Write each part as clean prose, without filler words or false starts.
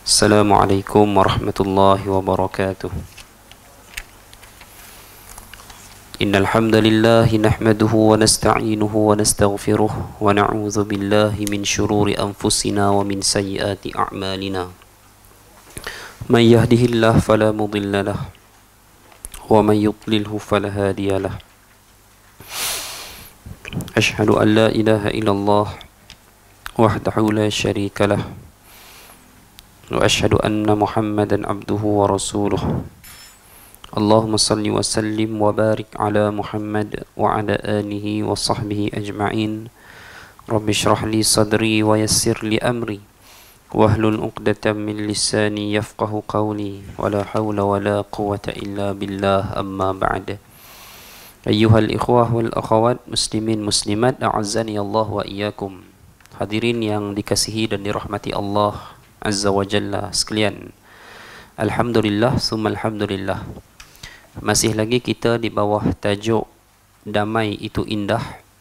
Assalamualaikum warahmatullahi wabarakatuh. Innal hamdalillah nahmaduhu wa nasta'inuhu wa nastaghfiruh wa na'udzu billahi min shururi anfusina wa min sayyiati a'malina. May yahdihillahu fala mudilla lahu wa may yudlilhu fala hadiya lahu. Ashhadu an la ilaha illallah wahdahu la syarika lahu wa ashhadu anna Muhammadan abduhu wa rasuluh. Allahumma salli wa sallim wa barik ala Muhammad wa ala alihi wa sahbihi ajma'in. Rabbi shrah li sadri wa yassir li amri wahlul 'uqdatam min lisani yafqahu qawli wa la hawla wa la quwwata illa billah, amma ba'd. Ayyuhal ikhwah wal akhawat, muslimin muslimat, a'azzani Allah wa iyyakum. Hadirin yang dikasihi dan dirahmati Allah Azza wa Jalla sekalian, alhamdulillah summa alhamdulillah, masih lagi kita di bawah tajuk Damai Itu Indah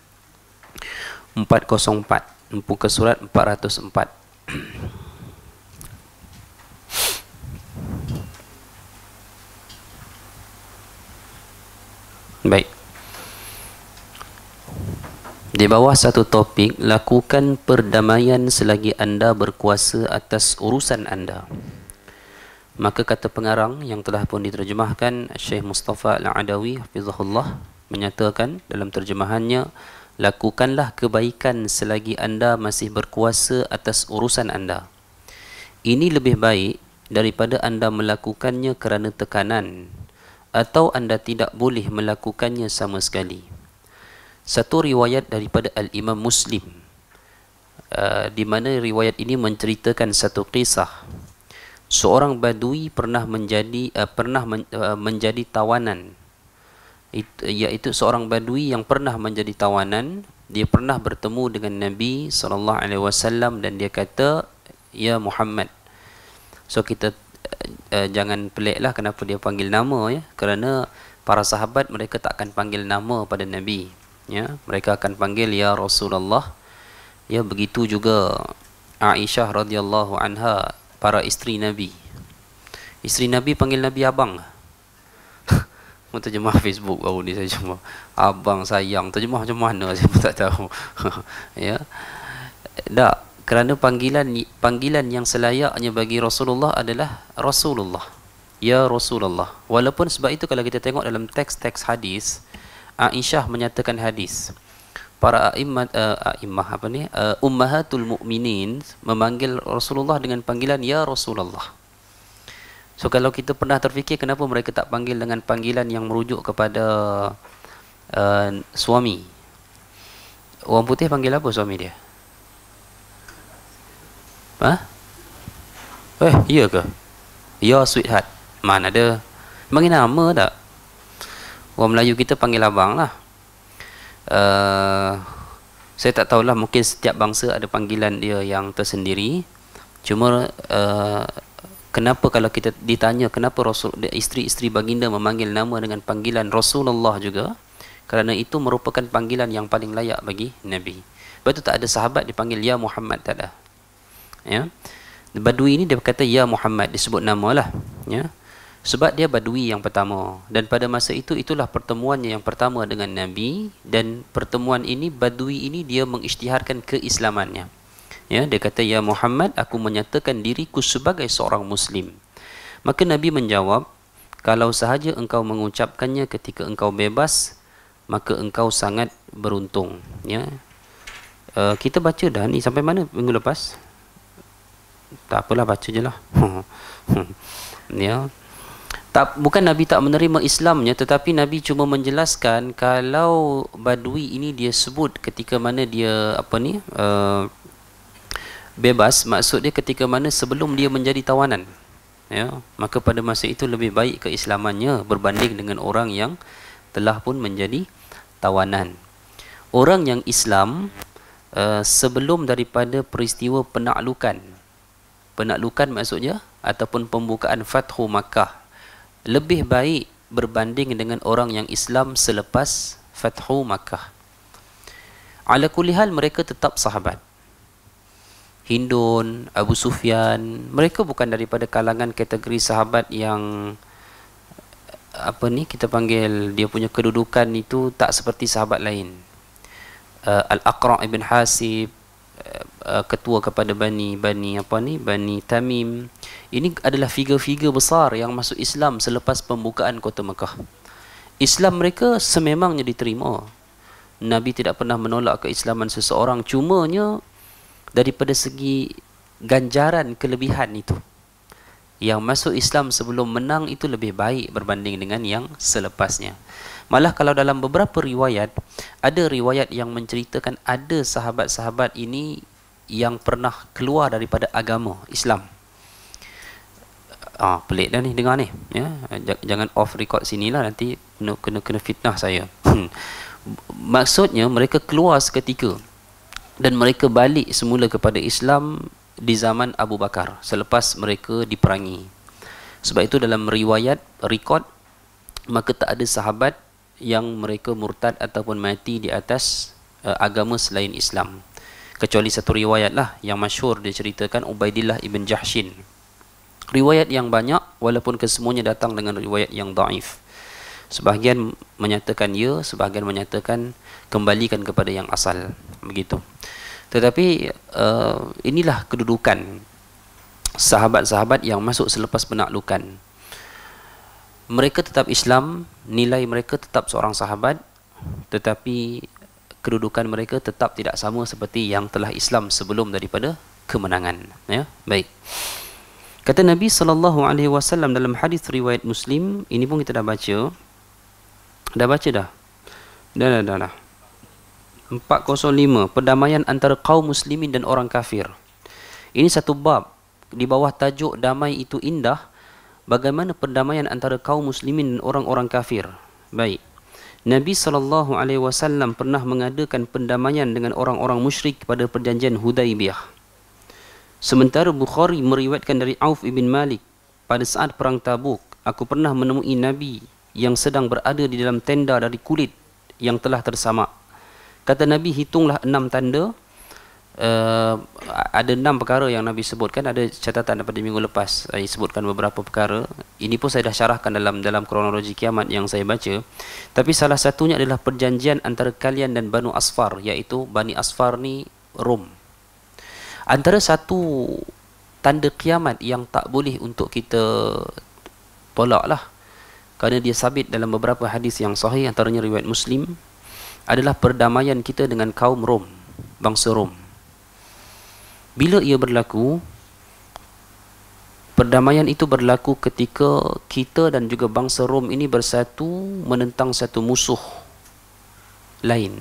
404, muka surat 404. Baik, di bawah satu topik, lakukan perdamaian selagi anda berkuasa atas urusan anda. Maka kata pengarang yang telah pun diterjemahkan, Syekh Mustafa Al-Adawi hafizahullah, menyatakan dalam terjemahannya, lakukanlah kebaikan selagi anda masih berkuasa atas urusan anda. Ini lebih baik daripada anda melakukannya kerana tekanan atau anda tidak boleh melakukannya sama sekali. Satu riwayat daripada Al-Imam Muslim, di mana riwayat ini menceritakan satu kisah. Seorang badui pernah menjadi tawanan, iaitu seorang badui yang pernah menjadi tawanan. Dia pernah bertemu dengan Nabi SAW dan dia kata, "Ya Muhammad." So kita jangan peliklah kenapa dia panggil nama, ya, kerana para sahabat mereka tak akan panggil nama pada Nabi, ya, mereka akan panggil ya Rasulullah. Ya, begitu juga Aisyah radhiyallahu anha, para isteri Nabi. Isteri Nabi panggil Nabi abang. Terjemah Facebook baru ni saya cuma abang sayang, terjemah macam mana saya pun tak tahu. Ya, tak, kerana panggilan yang selayaknya bagi Rasulullah adalah Rasulullah, ya Rasulullah. Walaupun sebab itu kalau kita tengok dalam teks-teks hadis, Aisyah menyatakan hadis, para ummahatul mukminin memanggil Rasulullah dengan panggilan ya Rasulullah. So kalau kita pernah terfikir kenapa mereka tak panggil dengan panggilan yang merujuk kepada suami. Orang putih panggil apa suami dia? Iya ke? Ya sweetheart. Mana ada? Panggil nama tak? Orang Melayu kita panggil abang lah. Saya tak tahulah, mungkin setiap bangsa ada panggilan dia yang tersendiri. Cuma kenapa kalau kita ditanya kenapa isteri-isteri baginda memanggil nama dengan panggilan Rasulullah juga, kerana itu merupakan panggilan yang paling layak bagi Nabi. Sebab itu tak ada sahabat dipanggil ya Muhammad, tak ada. Ya, badui ini dia kata ya Muhammad, disebut nama lah, ya, sebab dia badui yang pertama, dan pada masa itu itulah pertemuannya yang pertama dengan Nabi. Dan pertemuan ini, badui ini dia mengisytiharkan keislamannya, ya, dia kata ya Muhammad, aku menyatakan diriku sebagai seorang muslim. Maka Nabi menjawab, kalau sahaja engkau mengucapkannya ketika engkau bebas, maka engkau sangat beruntung. Ya, kita baca dah ni sampai mana minggu lepas? Tak apalah, baca je lah. Ya, bukan Nabi tak menerima Islamnya, tetapi Nabi cuma menjelaskan kalau badui ini dia sebut ketika mana dia bebas, maksud dia ketika mana sebelum dia menjadi tawanan, ya, maka pada masa itu lebih baik keislamannya berbanding dengan orang yang telah pun menjadi tawanan. Orang yang Islam sebelum daripada peristiwa penaklukan maksudnya, ataupun pembukaan Fathu Makkah, lebih baik berbanding dengan orang yang Islam selepas Fathu Makkah. Ala kulli hal mereka tetap sahabat. Hindun, Abu Sufyan, mereka bukan daripada kalangan kategori sahabat yang apa ni kita panggil dia punya kedudukan itu tak seperti sahabat lain. Al-Aqra' ibn Hasib, ketua kepada Bani Tamim, ini adalah figure-figure besar yang masuk Islam selepas pembukaan kota Mekah. Islam mereka sememangnya diterima. Nabi tidak pernah menolak keislaman seseorang, cumanya daripada segi ganjaran kelebihan itu, yang masuk Islam sebelum menang itu lebih baik berbanding dengan yang selepasnya. Malah kalau dalam beberapa riwayat, ada riwayat yang menceritakan ada sahabat-sahabat ini yang pernah keluar daripada agama Islam. Pelik dah ni dengar ni, ya. Jangan off record sinilah, nanti kena fitnah saya. Maksudnya mereka keluar seketika dan mereka balik semula kepada Islam di zaman Abu Bakar selepas mereka diperangi. Sebab itu dalam riwayat rekod, maka tak ada sahabat yang mereka murtad ataupun mati di atas agama selain Islam, kecuali satu riwayat lah yang masyhur diceritakan Ubaidillah ibn Jahshin. Riwayat yang banyak, walaupun kesemuanya datang dengan riwayat yang dhaif. Sebahagian menyatakan ya, sebahagian menyatakan kembalikan kepada yang asal, begitu. Tetapi inilah kedudukan sahabat-sahabat yang masuk selepas penaklukan. Mereka tetap Islam, nilai mereka tetap seorang sahabat, tetapi kedudukan mereka tetap tidak sama seperti yang telah Islam sebelum daripada kemenangan. Ya, baik. Kata Nabi SAW dalam hadis riwayat Muslim, ini pun kita dah baca. Dah baca dah? Dah. 405, perdamaian antara kaum muslimin dan orang kafir. Ini satu bab di bawah tajuk damai itu indah. Bagaimana perdamaian antara kaum muslimin dan orang-orang kafir? Baik. Nabi SAW pernah mengadakan pendamaian dengan orang-orang musyrik pada perjanjian Hudaibiyah. Sementara Bukhari meriwayatkan dari Auf ibn Malik, pada saat perang Tabuk, aku pernah menemui Nabi yang sedang berada di dalam tenda dari kulit yang telah tersamak. Kata Nabi, hitunglah 6 tanda. Ada 6 perkara yang Nabi sebutkan. Ada catatan daripada minggu lepas, saya sebutkan beberapa perkara. Ini pun saya dah syarahkan dalam kronologi kiamat yang saya baca. Tapi salah satunya adalah perjanjian antara kalian dan Banu Asfar, iaitu Bani Asfar ni Rom. Antara satu tanda kiamat yang tak boleh untuk kita tolak lah, kerana dia sabit dalam beberapa hadis yang sahih, antaranya riwayat Muslim, adalah perdamaian kita dengan kaum Rom, bangsa Rom. Bila ia berlaku, perdamaian itu berlaku ketika kita dan juga bangsa Rom ini bersatu menentang satu musuh lain,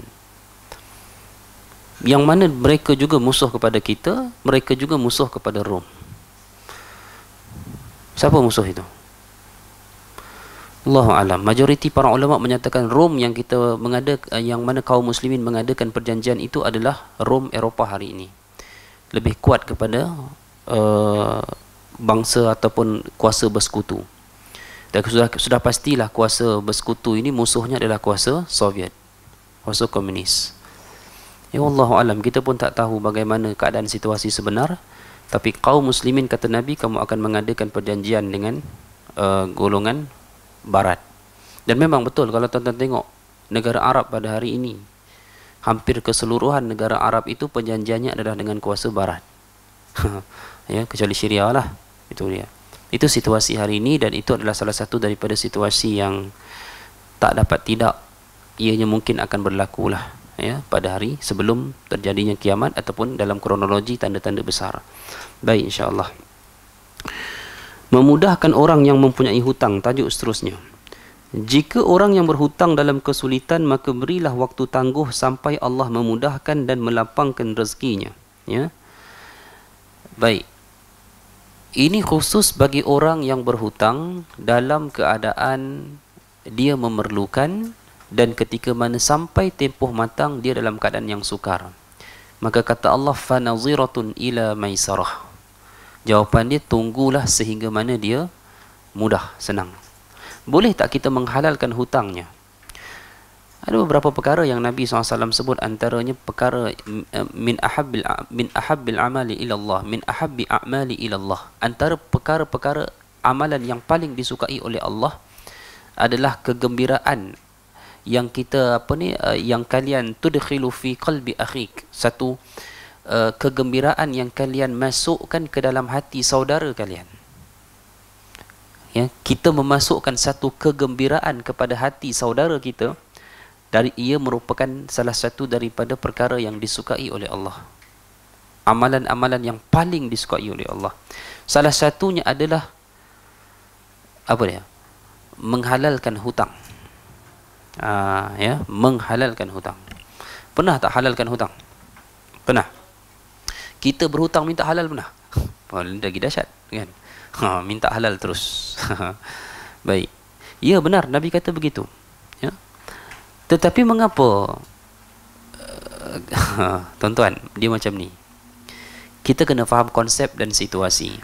yang mana mereka juga musuh kepada kita, mereka juga musuh kepada Rom. Siapa musuh itu? Allahu alam. Majoriti para ulama menyatakan Rom yang kita yang mana kaum muslimin mengadakan perjanjian itu adalah Rom Eropah hari ini. Lebih kuat kepada bangsa ataupun kuasa bersekutu. Dan sudah pastilah kuasa bersekutu ini musuhnya adalah kuasa Soviet, kuasa komunis. Ya Allahu alam, kita pun tak tahu bagaimana keadaan situasi sebenar. Tapi kaum muslimin, kata Nabi, kamu akan mengadakan perjanjian dengan golongan Barat. Dan memang betul, kalau tuan-tuan tengok negara Arab pada hari ini, hampir keseluruhan negara Arab itu perjanjiannya adalah dengan kuasa Barat. Ya, kecuali Syria lah. Itu dia. Itu situasi hari ini, dan itu adalah salah satu daripada situasi yang tak dapat tidak, ianya mungkin akan berlaku lah, ya, pada hari sebelum terjadinya kiamat ataupun dalam kronologi tanda-tanda besar. Baik, insya-Allah. Memudahkan orang yang mempunyai hutang, tajuk seterusnya. Jika orang yang berhutang dalam kesulitan, maka berilah waktu tangguh sampai Allah memudahkan dan melapangkan rezekinya. Ya. Baik. Ini khusus bagi orang yang berhutang dalam keadaan dia memerlukan, dan ketika mana sampai tempoh matang dia dalam keadaan yang sukar. Maka kata Allah, fanaziratun ila maisarah. Jawapan dia, tunggulah sehingga mana dia mudah, senang. Boleh tak kita menghalalkan hutangnya? Ada beberapa perkara yang Nabi SAW sebut, antaranya perkara min ahabbil amali ila Allah, min ahabbi a'mali ila Allah. Antara perkara-perkara amalan yang paling disukai oleh Allah adalah kegembiraan yang kita yang kalian tudkhilu fi qalbi akhik, satu kegembiraan yang kalian masukkan ke dalam hati saudara kalian. Ya, kita memasukkan satu kegembiraan kepada hati saudara kita, dari ia merupakan salah satu daripada perkara yang disukai oleh Allah. Amalan-amalan yang paling disukai oleh Allah. Salah satunya adalah apa dia? Menghalalkan hutang. Ya, menghalalkan hutang. Pernah tak halalkan hutang? Pernah. Kita berhutang minta halal pernah? Lagi dahsyat kan? Minta halal terus. Baik. Ya benar, Nabi kata begitu. Ya. Tetapi mengapa tuan-tuan, dia macam ni? Kita kena faham konsep dan situasi.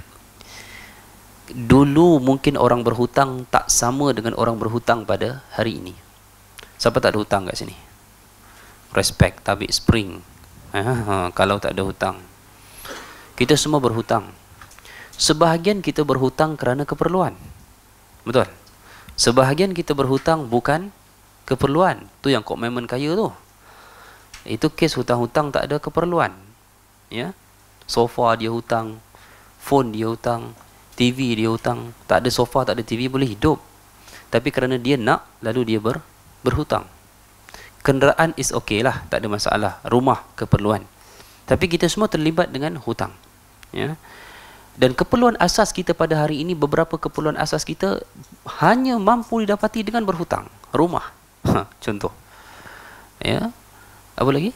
Dulu mungkin orang berhutang tak sama dengan orang berhutang pada hari ini. Siapa tak ada hutang kat sini? Respect, tabik spring. Kalau tak ada hutang. Kita semua berhutang. Sebahagian kita berhutang kerana keperluan. Betul? Sebahagian kita berhutang bukan keperluan. Tu yang komitmen kaya tu. Itu kes hutang-hutang tak ada keperluan. Ya, sofa dia hutang, phone dia hutang, TV dia hutang. Tak ada sofa, tak ada TV, boleh hidup. Tapi kerana dia nak, lalu dia berhutang. Kenderaan is okay lah, tak ada masalah. Rumah keperluan. Tapi kita semua terlibat dengan hutang. Ya. Dan keperluan asas kita pada hari ini, beberapa keperluan asas kita hanya mampu didapati dengan berhutang. Rumah. Contoh. Ya. Apa lagi?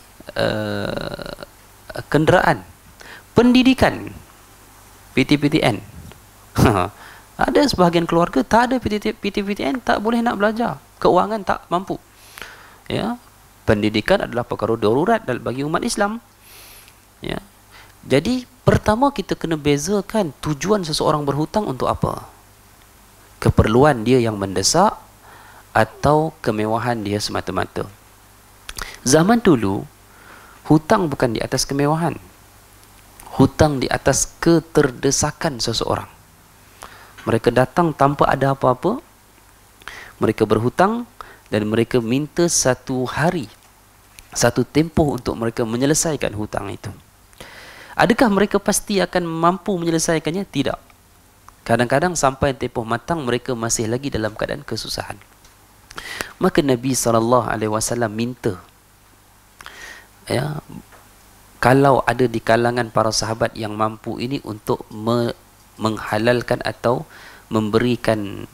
Kenderaan. Pendidikan. PTPTN. Ada sebahagian keluarga tak ada PTPTN, tak boleh nak belajar. Keuangan tak mampu. Ya. Pendidikan adalah perkara darurat bagi umat Islam. Ya. Jadi pertama kita kena bezakan tujuan seseorang berhutang untuk apa. Keperluan dia yang mendesak atau kemewahan dia semata-mata. Zaman dulu, hutang bukan di atas kemewahan. Hutang di atas keterdesakan seseorang. Mereka datang tanpa ada apa-apa. Mereka berhutang dan mereka minta satu hari, satu tempoh untuk mereka menyelesaikan hutang itu. Adakah mereka pasti akan mampu menyelesaikannya? Tidak. Kadang-kadang sampai tempoh matang mereka masih lagi dalam keadaan kesusahan. Maka Nabi SAW minta, ya, kalau ada di kalangan para sahabat yang mampu ini untuk menghalalkan atau memberikan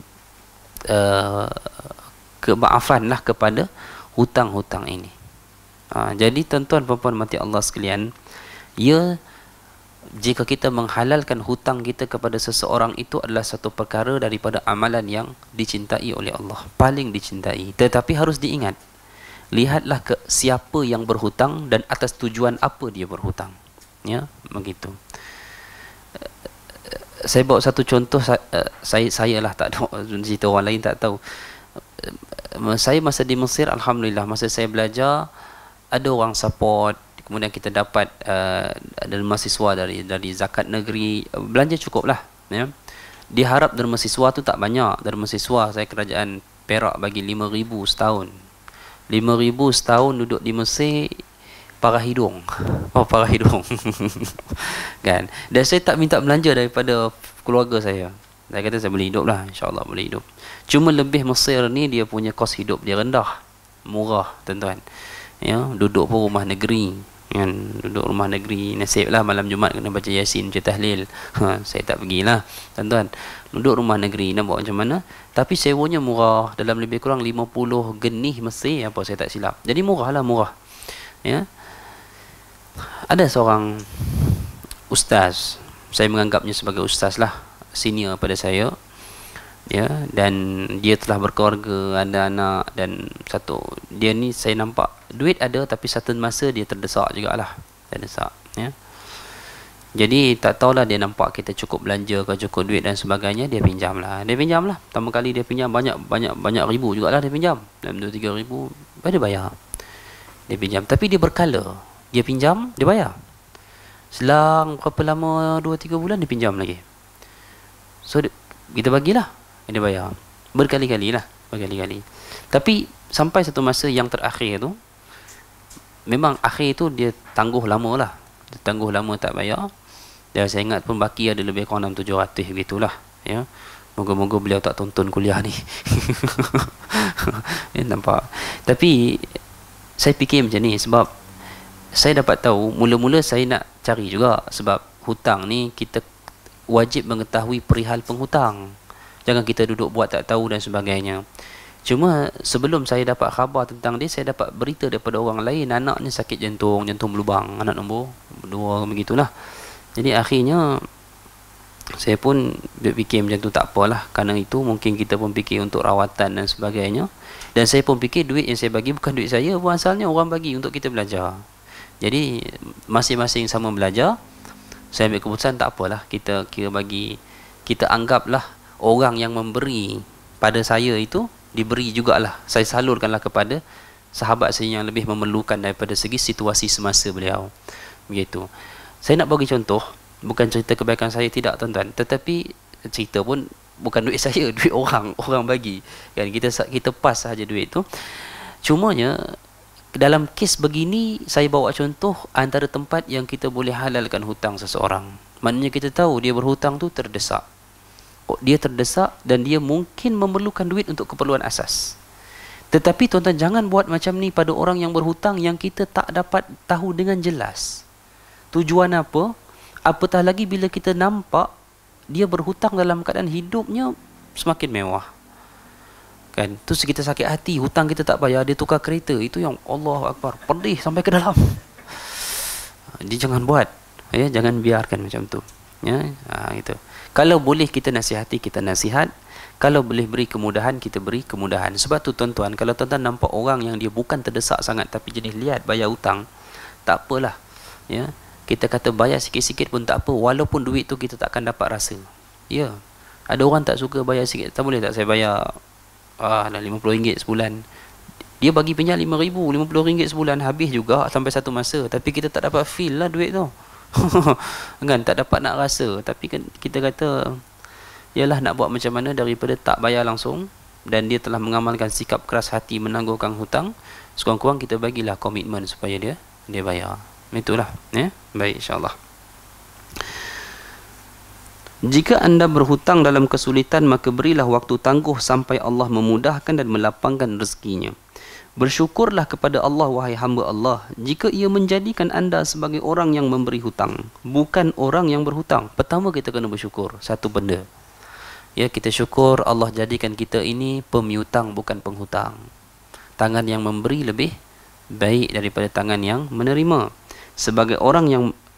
kemaafanlah kepada hutang-hutang ini. Jadi tuan-tuan puan-puan mati Allah sekalian, ya, jika kita menghalalkan hutang kita kepada seseorang, itu adalah satu perkara daripada amalan yang dicintai oleh Allah, paling dicintai. Tetapi harus diingat, lihatlah ke siapa yang berhutang dan atas tujuan apa dia berhutang. Ya, begitu. Saya bawa satu contoh, saya lah, tak ada cerita orang lain tak tahu. Saya masa di Mesir, alhamdulillah, masa saya belajar ada orang support. Kemudian kita dapat derma siswa dari zakat negeri, belanja cukup lah. Ya. Diharap derma siswa tu tak banyak. Derma siswa saya kerajaan Perak bagi 5,000 setahun. 5,000 setahun duduk di Mesir, parah hidung. Oh, parah hidung. Kan? Dan saya tak minta belanja daripada keluarga saya. Saya kata saya boleh hidup lah, insyaAllah boleh hidup. Cuma lebih Mesir ni dia punya kos hidup dia rendah, murah tuan-tuan. Ya, duduk pun rumah negeri. Kan, duduk rumah negeri, nasib lah malam Jumaat kena baca Yasin, baca tahlil. Saya tak pergilah tuan-tuan. Duduk rumah negeri, nak buat macam mana? Tapi sewanya murah, dalam lebih kurang 50 genih Mesir apa, saya tak silap. Jadi murah lah, murah. Ya. Ada seorang ustaz, saya menganggapnya sebagai ustaz lah, senior pada saya. Ya, dan dia telah berkeluarga, ada anak, dan satu, dia ni saya nampak duit ada, tapi satu masa dia terdesak jugalah. Terdesak, ya. Jadi tak tahulah, dia nampak kita cukup belanja ke, cukup duit dan sebagainya, dia pinjam lah. Pertama kali dia pinjam banyak ribu jugalah dia pinjam. Dalam 2-3 ribu dia bayar. Dia pinjam, tapi dia berkala. Dia pinjam, dia bayar. Selang berapa lama, 2-3 bulan dia pinjam lagi. So kita bagilah, dia bayar. Berkali-kali lah, berkali-kali. Tapi sampai satu masa yang terakhir tu, memang akhir tu dia tangguh lama lah. Dia tangguh lama tak bayar. Dan saya ingat pun baki ada lebih kurang 600-700 begitulah. Ya. Moga-moga beliau tak tonton kuliah ni. Ya, nampak. Tapi saya fikir macam ni sebab saya dapat tahu, mula-mula saya nak cari juga sebab hutang ni kita wajib mengetahui perihal penghutang. Jangan kita duduk buat tak tahu dan sebagainya. Cuma sebelum saya dapat khabar tentang dia, saya dapat berita daripada orang lain, anaknya sakit jantung berlubang, anak nombor 2 begitulah. Jadi akhirnya saya pun fikir macam tu, tak apalah, kerana itu mungkin kita pun fikir untuk rawatan dan sebagainya. Dan saya pun fikir duit yang saya bagi bukan duit saya pun, asalnya orang bagi untuk kita belajar. Jadi masing-masing sama belajar. Saya ambil keputusan tak apalah, kita kira bagi, kita anggaplah orang yang memberi pada saya itu diberi jugalah, saya salurkanlah kepada sahabat saya yang lebih memerlukan daripada segi situasi semasa beliau. Begitu. Saya nak bagi contoh, bukan cerita kebaikan saya, tidak tuan-tuan, tetapi cerita pun bukan duit saya, duit orang bagi. Kan kita pas saja duit tu. Cumanya dalam kes begini saya bawa contoh antara tempat yang kita boleh halalkan hutang seseorang. Maknanya kita tahu dia berhutang tu terdesak. Dia terdesak dan dia mungkin memerlukan duit untuk keperluan asas. Tetapi tuan-tuan, jangan buat macam ni pada orang yang berhutang yang kita tak dapat tahu dengan jelas tujuan apa. Apatah lagi bila kita nampak dia berhutang dalam keadaan hidupnya semakin mewah. Kan, tu kita sakit hati, hutang kita tak bayar, dia tukar kereta. Itu yang Allah Akbar, pedih sampai ke dalam. Dia jangan buat, ya, jangan biarkan macam tu. Ya, gitu. Kalau boleh kita nasihati, kita nasihat. Kalau boleh beri kemudahan, kita beri kemudahan. Sebab tu tuan-tuan, kalau tuan-tuan nampak orang yang dia bukan terdesak sangat tapi jenis lihat bayar hutang, tak apalah. Ya, kita kata bayar sikit-sikit pun tak apa, walaupun duit tu kita takkan dapat rasa. Ya, ada orang tak suka bayar sikit. Tak boleh tak saya bayar dah RM50 sebulan. Dia bagi pinjam RM5,000, RM50 sebulan, habis juga sampai satu masa. Tapi kita tak dapat feel lah duit tu. Kan, tak dapat nak rasa. Tapi kan kita kata, yalah, nak buat macam mana daripada tak bayar langsung dan dia telah mengamalkan sikap keras hati menangguhkan hutang, sekurang-kurang kita bagilah komitmen supaya dia bayar. Itulah, ya. Baik, insya-Allah. Jika anda berhutang dalam kesulitan, maka berilah waktu tangguh sampai Allah memudahkan dan melapangkan rezekinya. Bersyukurlah kepada Allah, wahai hamba Allah, jika ia menjadikan anda sebagai orang yang memberi hutang, bukan orang yang berhutang. Pertama kita kena bersyukur satu benda. Ya, kita syukur Allah jadikan kita ini pemiutang bukan penghutang. Tangan yang memberi lebih baik daripada tangan yang menerima. Sebagai orang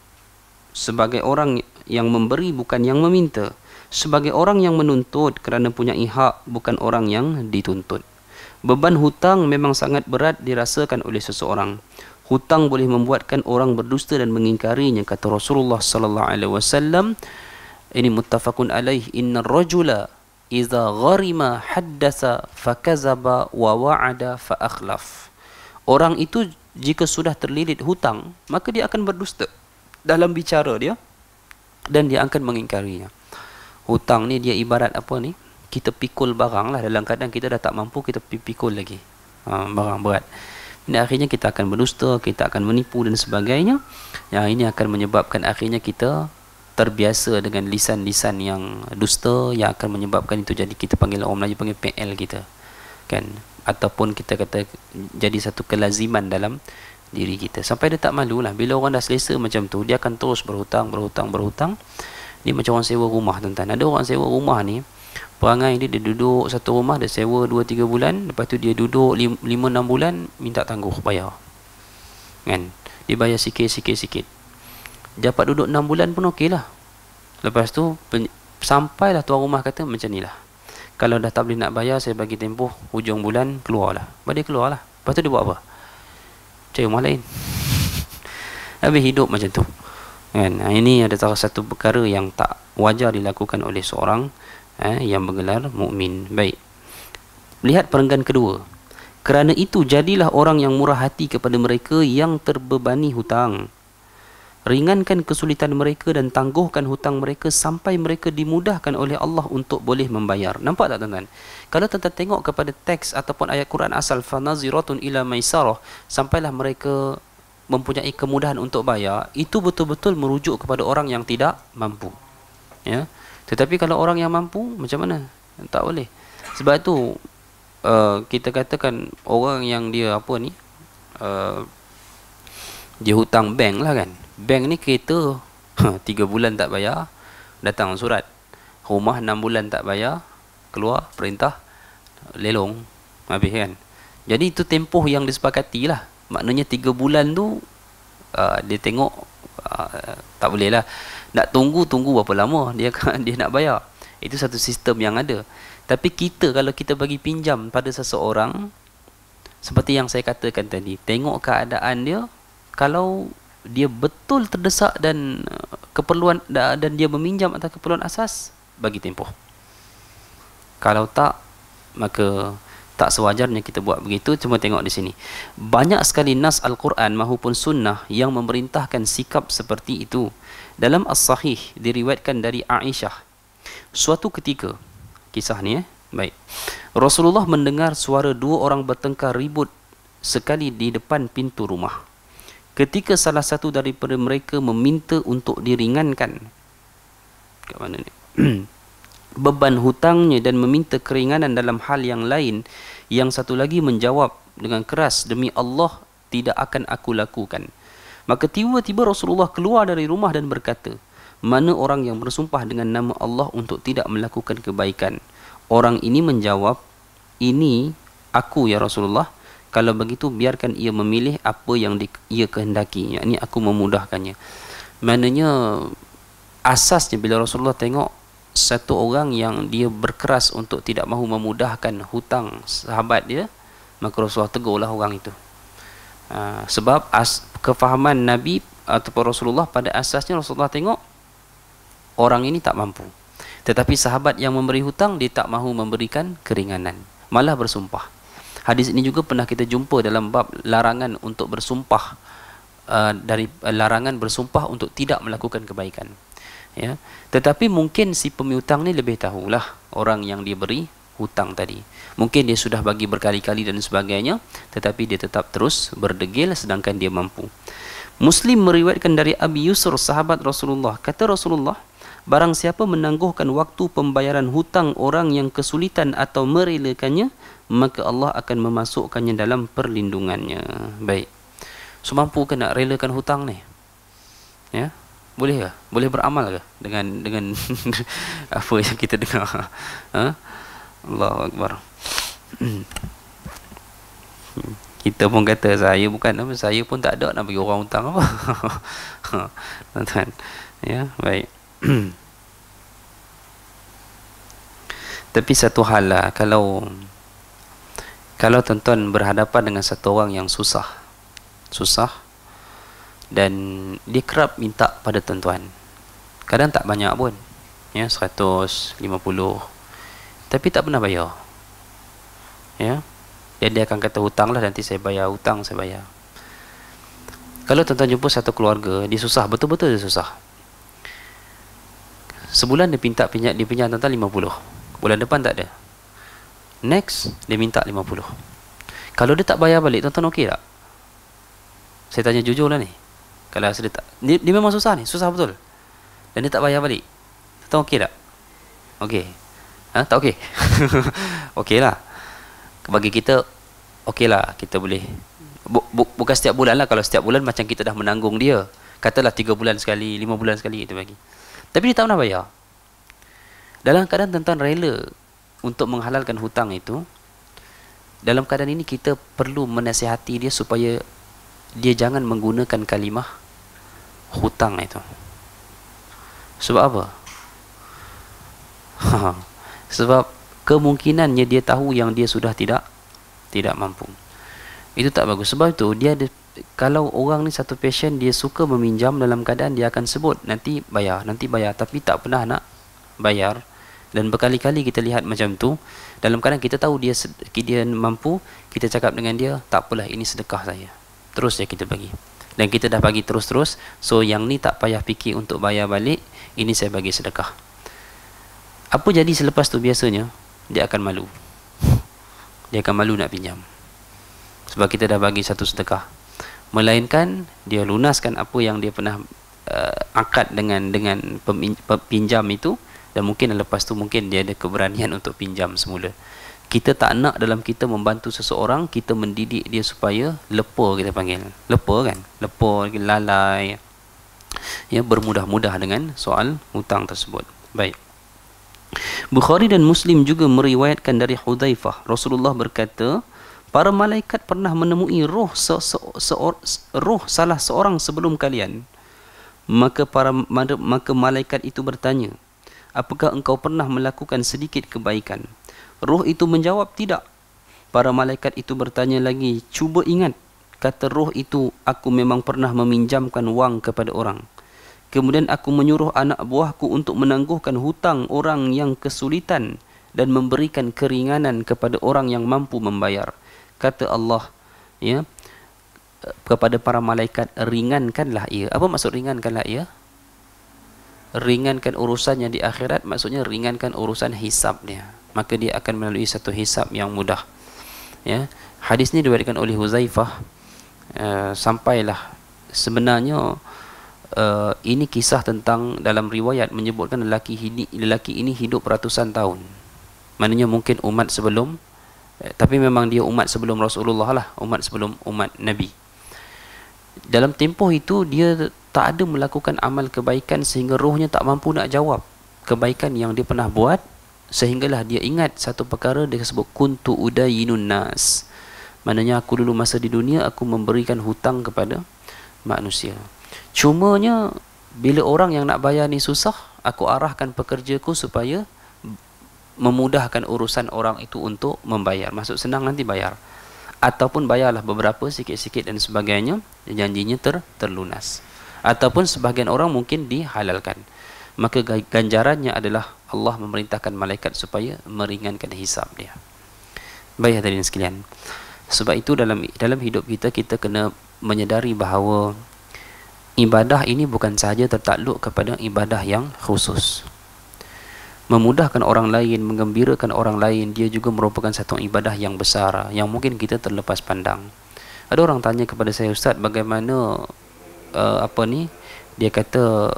yang memberi bukan yang meminta. Sebagai orang yang menuntut kerana punya hak, bukan orang yang dituntut. Beban hutang memang sangat berat dirasakan oleh seseorang. Hutang boleh membuatkan orang berdusta dan mengingkarinya, kata Rasulullah sallallahu alaihi wasallam. Ini muttafaqun alaih. Innar rajula idza gharima haddatsa fakazaba wa wa'ada fa akhlaf. Orang itu jika sudah terlilit hutang, maka dia akan berdusta dalam bicara dia dan dia akan mengingkarinya. Hutang ni dia ibarat apa ni? Kita pikul barang lah, dalam keadaan kita dah tak mampu, kita pikul lagi barang berat. Dan akhirnya kita akan berdusta, kita akan menipu dan sebagainya. Yang ini akan menyebabkan akhirnya kita terbiasa dengan lisan-lisan yang dusta, yang akan menyebabkan itu jadi kita panggil, orang Melayu panggil PL kita. Kan? Ataupun kita kata jadi satu kelaziman dalam diri kita. Sampai dia tak malu lah. Bila orang dah selesa macam tu, dia akan terus berhutang. Dia macam orang sewa rumah, tuan-tuan. Ada orang sewa rumah ni, perangai dia duduk satu rumah, dia sewa 2-3 bulan, lepas tu dia duduk 5-6 bulan, minta tangguh bayar. Kan? Dia bayar sikit. Dapat duduk 6 bulan pun okey lah. Lepas tu sampailah tuan rumah kata macam ni lah, kalau dah tak boleh nak bayar, saya bagi tempoh hujung bulan, keluarlah. Dia keluarlah. Lepas tu dia buat apa? Cari rumah lain. Habis hidup macam tu. Kan? Ini ada salah satu perkara yang tak wajar dilakukan oleh seorang yang bergelar mukmin. Baik. Lihat perenggan kedua. Kerana itu jadilah orang yang murah hati kepada mereka yang terbebani hutang. Ringankan kesulitan mereka dan tangguhkan hutang mereka sampai mereka dimudahkan oleh Allah untuk boleh membayar. Nampak tak tuan-tuan? Kalau tuan-tuan tengok kepada teks ataupun ayat Quran asal, fanaziratun ila maisarah, sampailah mereka mempunyai kemudahan untuk bayar, itu betul-betul merujuk kepada orang yang tidak mampu. Ya. Tetapi kalau orang yang mampu, macam mana? Tak boleh. Sebab itu kita katakan orang yang dia apa ni, dia hutang bank lah kan. Bank ni kereta 3 bulan tak bayar, datang surat. Rumah 6 bulan tak bayar, keluar perintah lelong, habis kan. Jadi itu tempoh yang disepakati lah. Maknanya 3 bulan tu dia tengok tak boleh lah. Nak tunggu berapa lama dia nak bayar. Itu satu sistem yang ada. Tapi kita, kalau kita bagi pinjam pada seseorang, seperti yang saya katakan tadi, tengok keadaan dia. Kalau dia betul terdesak dan keperluan, dan dia meminjam atas keperluan asas, bagi tempoh. Kalau tak, maka tak sewajarnya kita buat begitu. Cuma tengok di sini, banyak sekali nas Al-Quran maupun sunnah yang memerintahkan sikap seperti itu. Dalam As-Sahih diriwayatkan dari Aisyah, suatu ketika, kisah ni baik, Rasulullah mendengar suara 2 orang bertengkar ribut sekali di depan pintu rumah. Ketika salah satu daripada mereka meminta untuk diringankan kat mana ni beban hutangnya dan meminta keringanan dalam hal yang lain, yang satu lagi menjawab dengan keras, demi Allah tidak akan aku lakukan. Maka tiba-tiba Rasulullah keluar dari rumah dan berkata, mana orang yang bersumpah dengan nama Allah untuk tidak melakukan kebaikan? Orang ini menjawab, ini aku ya Rasulullah. Kalau begitu biarkan ia memilih apa yang ia kehendaki, yakni aku memudahkannya. Maknanya asasnya bila Rasulullah tengok satu orang yang dia berkeras untuk tidak mahu memudahkan hutang sahabat dia, maka Rasulullah tegurlah orang itu. Sebab kefahaman Nabi ataupun Rasulullah pada asasnya, Rasulullah tengok orang ini tak mampu, tetapi sahabat yang memberi hutang dia tak mahu memberikan keringanan, malah bersumpah. Hadis ini juga pernah kita jumpa dalam bab larangan untuk bersumpah, dari larangan bersumpah untuk tidak melakukan kebaikan. Ya, tetapi mungkin si pemiutang ni lebih tahulah orang yang dia beri hutang tadi. Mungkin dia sudah bagi berkali-kali dan sebagainya, tetapi dia tetap terus berdegil sedangkan dia mampu. Muslim meriwayatkan dari Abi Yusr, sahabat Rasulullah, kata Rasulullah, barang siapa menangguhkan waktu pembayaran hutang orang yang kesulitan atau merelakannya, maka Allah akan memasukkannya dalam perlindungannya. Baik. So, mampu ke nak relakan hutang ni? Ya? Boleh ke? Boleh beramal ke dengan apa yang kita dengar? Ha? Allahu Akbar. Kita pun kata saya bukan apa, saya pun tak ada nak bagi orang hutang apa. Tuan-tuan. Ya, baik. Tapi satu hal lah, kalau tuan-tuan berhadapan dengan satu orang yang susah dan dia kerap minta pada tuan-tuan, kadang tak banyak pun, ya, 100, 50, tapi tak pernah bayar, ya, dan dia akan kata hutang lah, nanti saya bayar hutang, saya bayar. Kalau tuan-tuan jumpa satu keluarga, dia susah, betul-betul dia susah, sebulan dia pinjam tuan-tuan 50, bulan depan tak ada, next dia minta 50. Kalau dia tak bayar balik, tuan-tuan okey tak? Saya tanya jujur lah ni. Kalau dia tak, dia memang susah ni, susah betul, dan dia tak bayar balik, tuan-tuan okey tak? Okey. Tak okey? Okey lah. Bagi kita okey lah, kita boleh bukan setiap bulan lah. Kalau setiap bulan macam kita dah menanggung dia, katalah 3 bulan sekali, 5 bulan sekali kita bagi, tapi dia tak pernah bayar. Dalam keadaan tuan-tuan rela untuk menghalalkan hutang itu, dalam keadaan ini kita perlu menasihati dia supaya dia jangan menggunakan kalimah hutang itu. Sebab apa? Sebab kemungkinannya dia tahu yang dia sudah tidak mampu. Itu tak bagus. Sebab itu dia ada, kalau orang ni satu passion, dia suka meminjam dalam keadaan dia akan sebut nanti bayar, tapi tak pernah nak bayar, Dan berkali-kali kita lihat macam tu, dalam keadaan kita tahu dia mampu, kita cakap dengan dia, tak apalah, ini sedekah saya, terus je kita bagi. Dan kita dah bagi terus-terus, so yang ni tak payah fikir untuk bayar balik, ini saya bagi sedekah. Apa jadi selepas tu? Biasanya dia akan malu, dia akan malu nak pinjam, sebab kita dah bagi satu sedekah. Melainkan dia lunaskan apa yang dia pernah akad dengan pinjam itu, dan mungkin lepas tu mungkin dia ada keberanian untuk pinjam semula. Kita tak nak dalam kita membantu seseorang, kita mendidik dia supaya lepa, kita panggil lepa kan, lepa, lalai, ya, bermudah-mudah dengan soal hutang tersebut. Baik, Bukhari dan Muslim juga meriwayatkan dari Hudzaifah, Rasulullah berkata, para malaikat pernah menemui roh salah seorang sebelum kalian. Maka malaikat itu bertanya, apakah engkau pernah melakukan sedikit kebaikan? Roh itu menjawab, tidak. Para malaikat itu bertanya lagi, cuba ingat. Kata roh itu, aku memang pernah meminjamkan wang kepada orang. Kemudian aku menyuruh anak buahku untuk menangguhkan hutang orang yang kesulitan dan memberikan keringanan kepada orang yang mampu membayar. Kata Allah, ya, kepada para malaikat, ringankanlah ia. Apa maksud ringankanlah ia? Ringankan urusannya di akhirat, maksudnya ringankan urusan hisab dia. Maka dia akan melalui satu hisab yang mudah. Ya, hadis ni diriwayatkan oleh Hudzaifah. Sampailah sebenarnya ini kisah tentang, dalam riwayat menyebutkan lelaki ini hidup ratusan tahun. Maknanya mungkin umat sebelum, tapi memang dia umat sebelum Rasulullah lah, umat sebelum umat Nabi. Dalam tempoh itu dia tak ada melakukan amal kebaikan sehingga rohnya tak mampu nak jawab kebaikan yang dia pernah buat, sehinggalah dia ingat satu perkara, dia sebut kuntu udayinun nas. Maknanya aku dulu masa di dunia aku memberikan hutang kepada manusia. Cumanya bila orang yang nak bayar ni susah, aku arahkan pekerjaku supaya memudahkan urusan orang itu untuk membayar. Maksud senang nanti bayar, ataupun bayarlah beberapa sikit-sikit dan sebagainya, janjinya terlunas. Ataupun sebahagian orang mungkin dihalalkan. Maka ganjarannya adalah Allah memerintahkan malaikat supaya meringankan hisab dia. Baik hadirin sekalian, sebab itu dalam hidup kita kena menyedari bahawa ibadah ini bukan sahaja tertakluk kepada ibadah yang khusus. Memudahkan orang lain, menggembirakan orang lain, dia juga merupakan satu ibadah yang besar yang mungkin kita terlepas pandang. Ada orang tanya kepada saya, Ustaz, bagaimana dia kata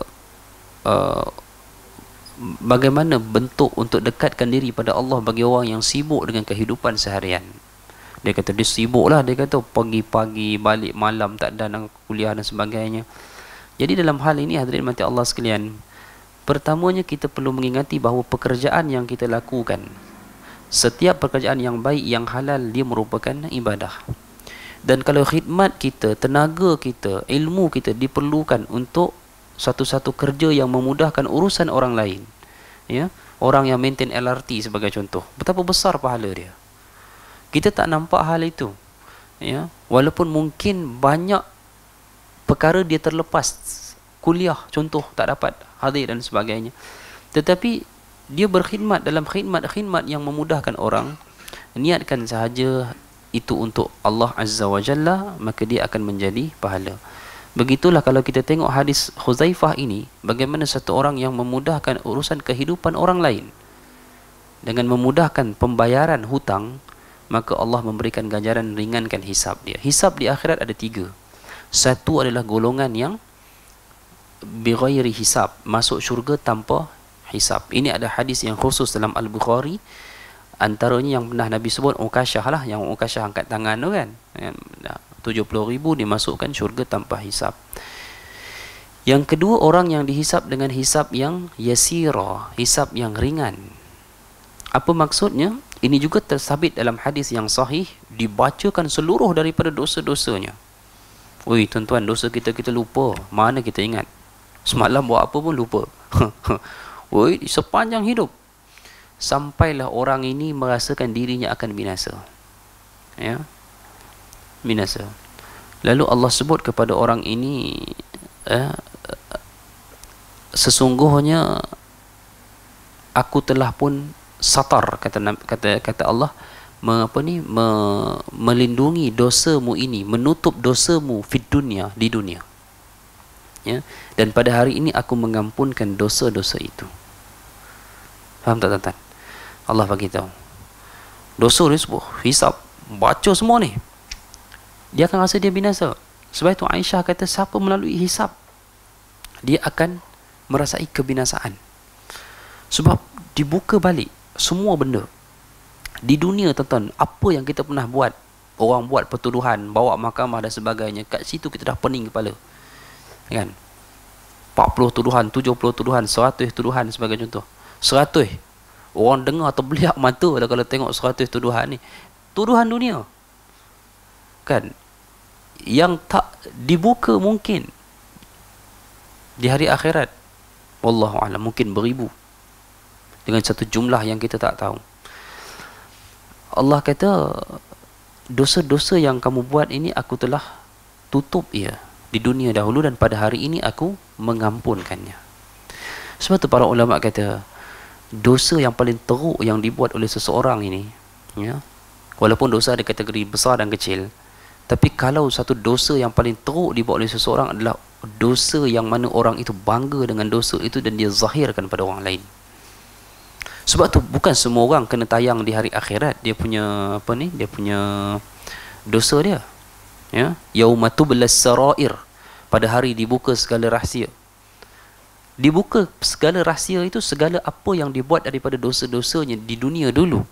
bagaimana bentuk untuk dekatkan diri pada Allah bagi orang yang sibuk dengan kehidupan seharian. Dia kata dia sibuk lah, dia kata pagi-pagi balik malam, tak ada nak kuliah dan sebagainya. Jadi dalam hal ini hadirin mati Allah sekalian, pertamanya kita perlu mengingati bahawa pekerjaan yang kita lakukan, setiap pekerjaan yang baik, yang halal, dia merupakan ibadah. Dan kalau khidmat kita, tenaga kita, ilmu kita diperlukan untuk satu-satu kerja yang memudahkan urusan orang lain, ya, orang yang maintain LRT sebagai contoh, betapa besar pahala dia. Kita tak nampak hal itu, ya, walaupun mungkin banyak perkara dia terlepas, kuliah contoh tak dapat hadir dan sebagainya, tetapi dia berkhidmat dalam khidmat yang memudahkan orang, niatkan sahaja itu untuk Allah Azza wa Jalla, maka dia akan menjadi pahala. Begitulah kalau kita tengok hadis Hudzaifah ini, bagaimana satu orang yang memudahkan urusan kehidupan orang lain dengan memudahkan pembayaran hutang, maka Allah memberikan ganjaran ringankan hisab dia. Hisab di akhirat ada 3. Satu adalah golongan yang bighairi hisab, masuk syurga tanpa hisab. Ini ada hadis yang khusus dalam Al-Bukhari. Antaranya yang pernah Nabi sebut Ukasyah lah, yang Ukasyah angkat tangan tu kan, 70,000 dimasukkan syurga tanpa hisab. Yang kedua, orang yang dihisab dengan hisab yang yasira, hisab yang ringan. Apa maksudnya? Ini juga tersabit dalam hadis yang sahih, dibacakan seluruh daripada dosa-dosanya. Oi tuan-tuan, dosa kita lupa, mana kita ingat? Semalam buat apa pun lupa. Oi, sepanjang hidup, sampailah orang ini merasakan dirinya akan binasa, ya, binasa. Lalu Allah sebut kepada orang ini, sesungguhnya aku telah pun satar, kata Allah, melindungi dosamu ini, menutup dosamu di dunia, ya, dan pada hari ini aku mengampunkan dosa-dosa itu. Faham tak tuan-tuan? Allah bagi tahu dosa ni sebuah hisab, baca semua ni, dia akan rasa dia binasa. Sebab itu Aisyah kata, siapa melalui hisab, dia akan merasai kebinasaan. Sebab dibuka balik semua benda di dunia, tuan-tuan. Apa yang kita pernah buat, orang buat pertuduhan, bawa mahkamah dan sebagainya, kat situ kita dah pening kepala, kan? 40 tuduhan, 70 tuduhan, 100 tuduhan sebagai contoh. 100 orang dengar terbeliak mata dah kalau tengok 100 tuduhan ni. Tuduhan dunia, kan, yang tak dibuka mungkin di hari akhirat, wallahu a'lam, mungkin beribu, dengan satu jumlah yang kita tak tahu. Allah kata, dosa-dosa yang kamu buat ini aku telah tutup ia di dunia dahulu, dan pada hari ini aku mengampunkannya. Sebab tu para ulama kata, dosa yang paling teruk yang dibuat oleh seseorang ini, ya, walaupun dosa ada kategori besar dan kecil, tapi kalau satu dosa yang paling teruk dibuat oleh seseorang adalah dosa yang mana orang itu bangga dengan dosa itu dan dia zahirkan pada orang lain. Sebab tu bukan semua orang kena tayang di hari akhirat dia punya dia punya dosa dia, ya, yauma tublas sarair, pada hari dibuka segala rahsia. Dibuka segala rahsia itu, segala apa yang dibuat daripada dosa-dosanya di dunia dulu.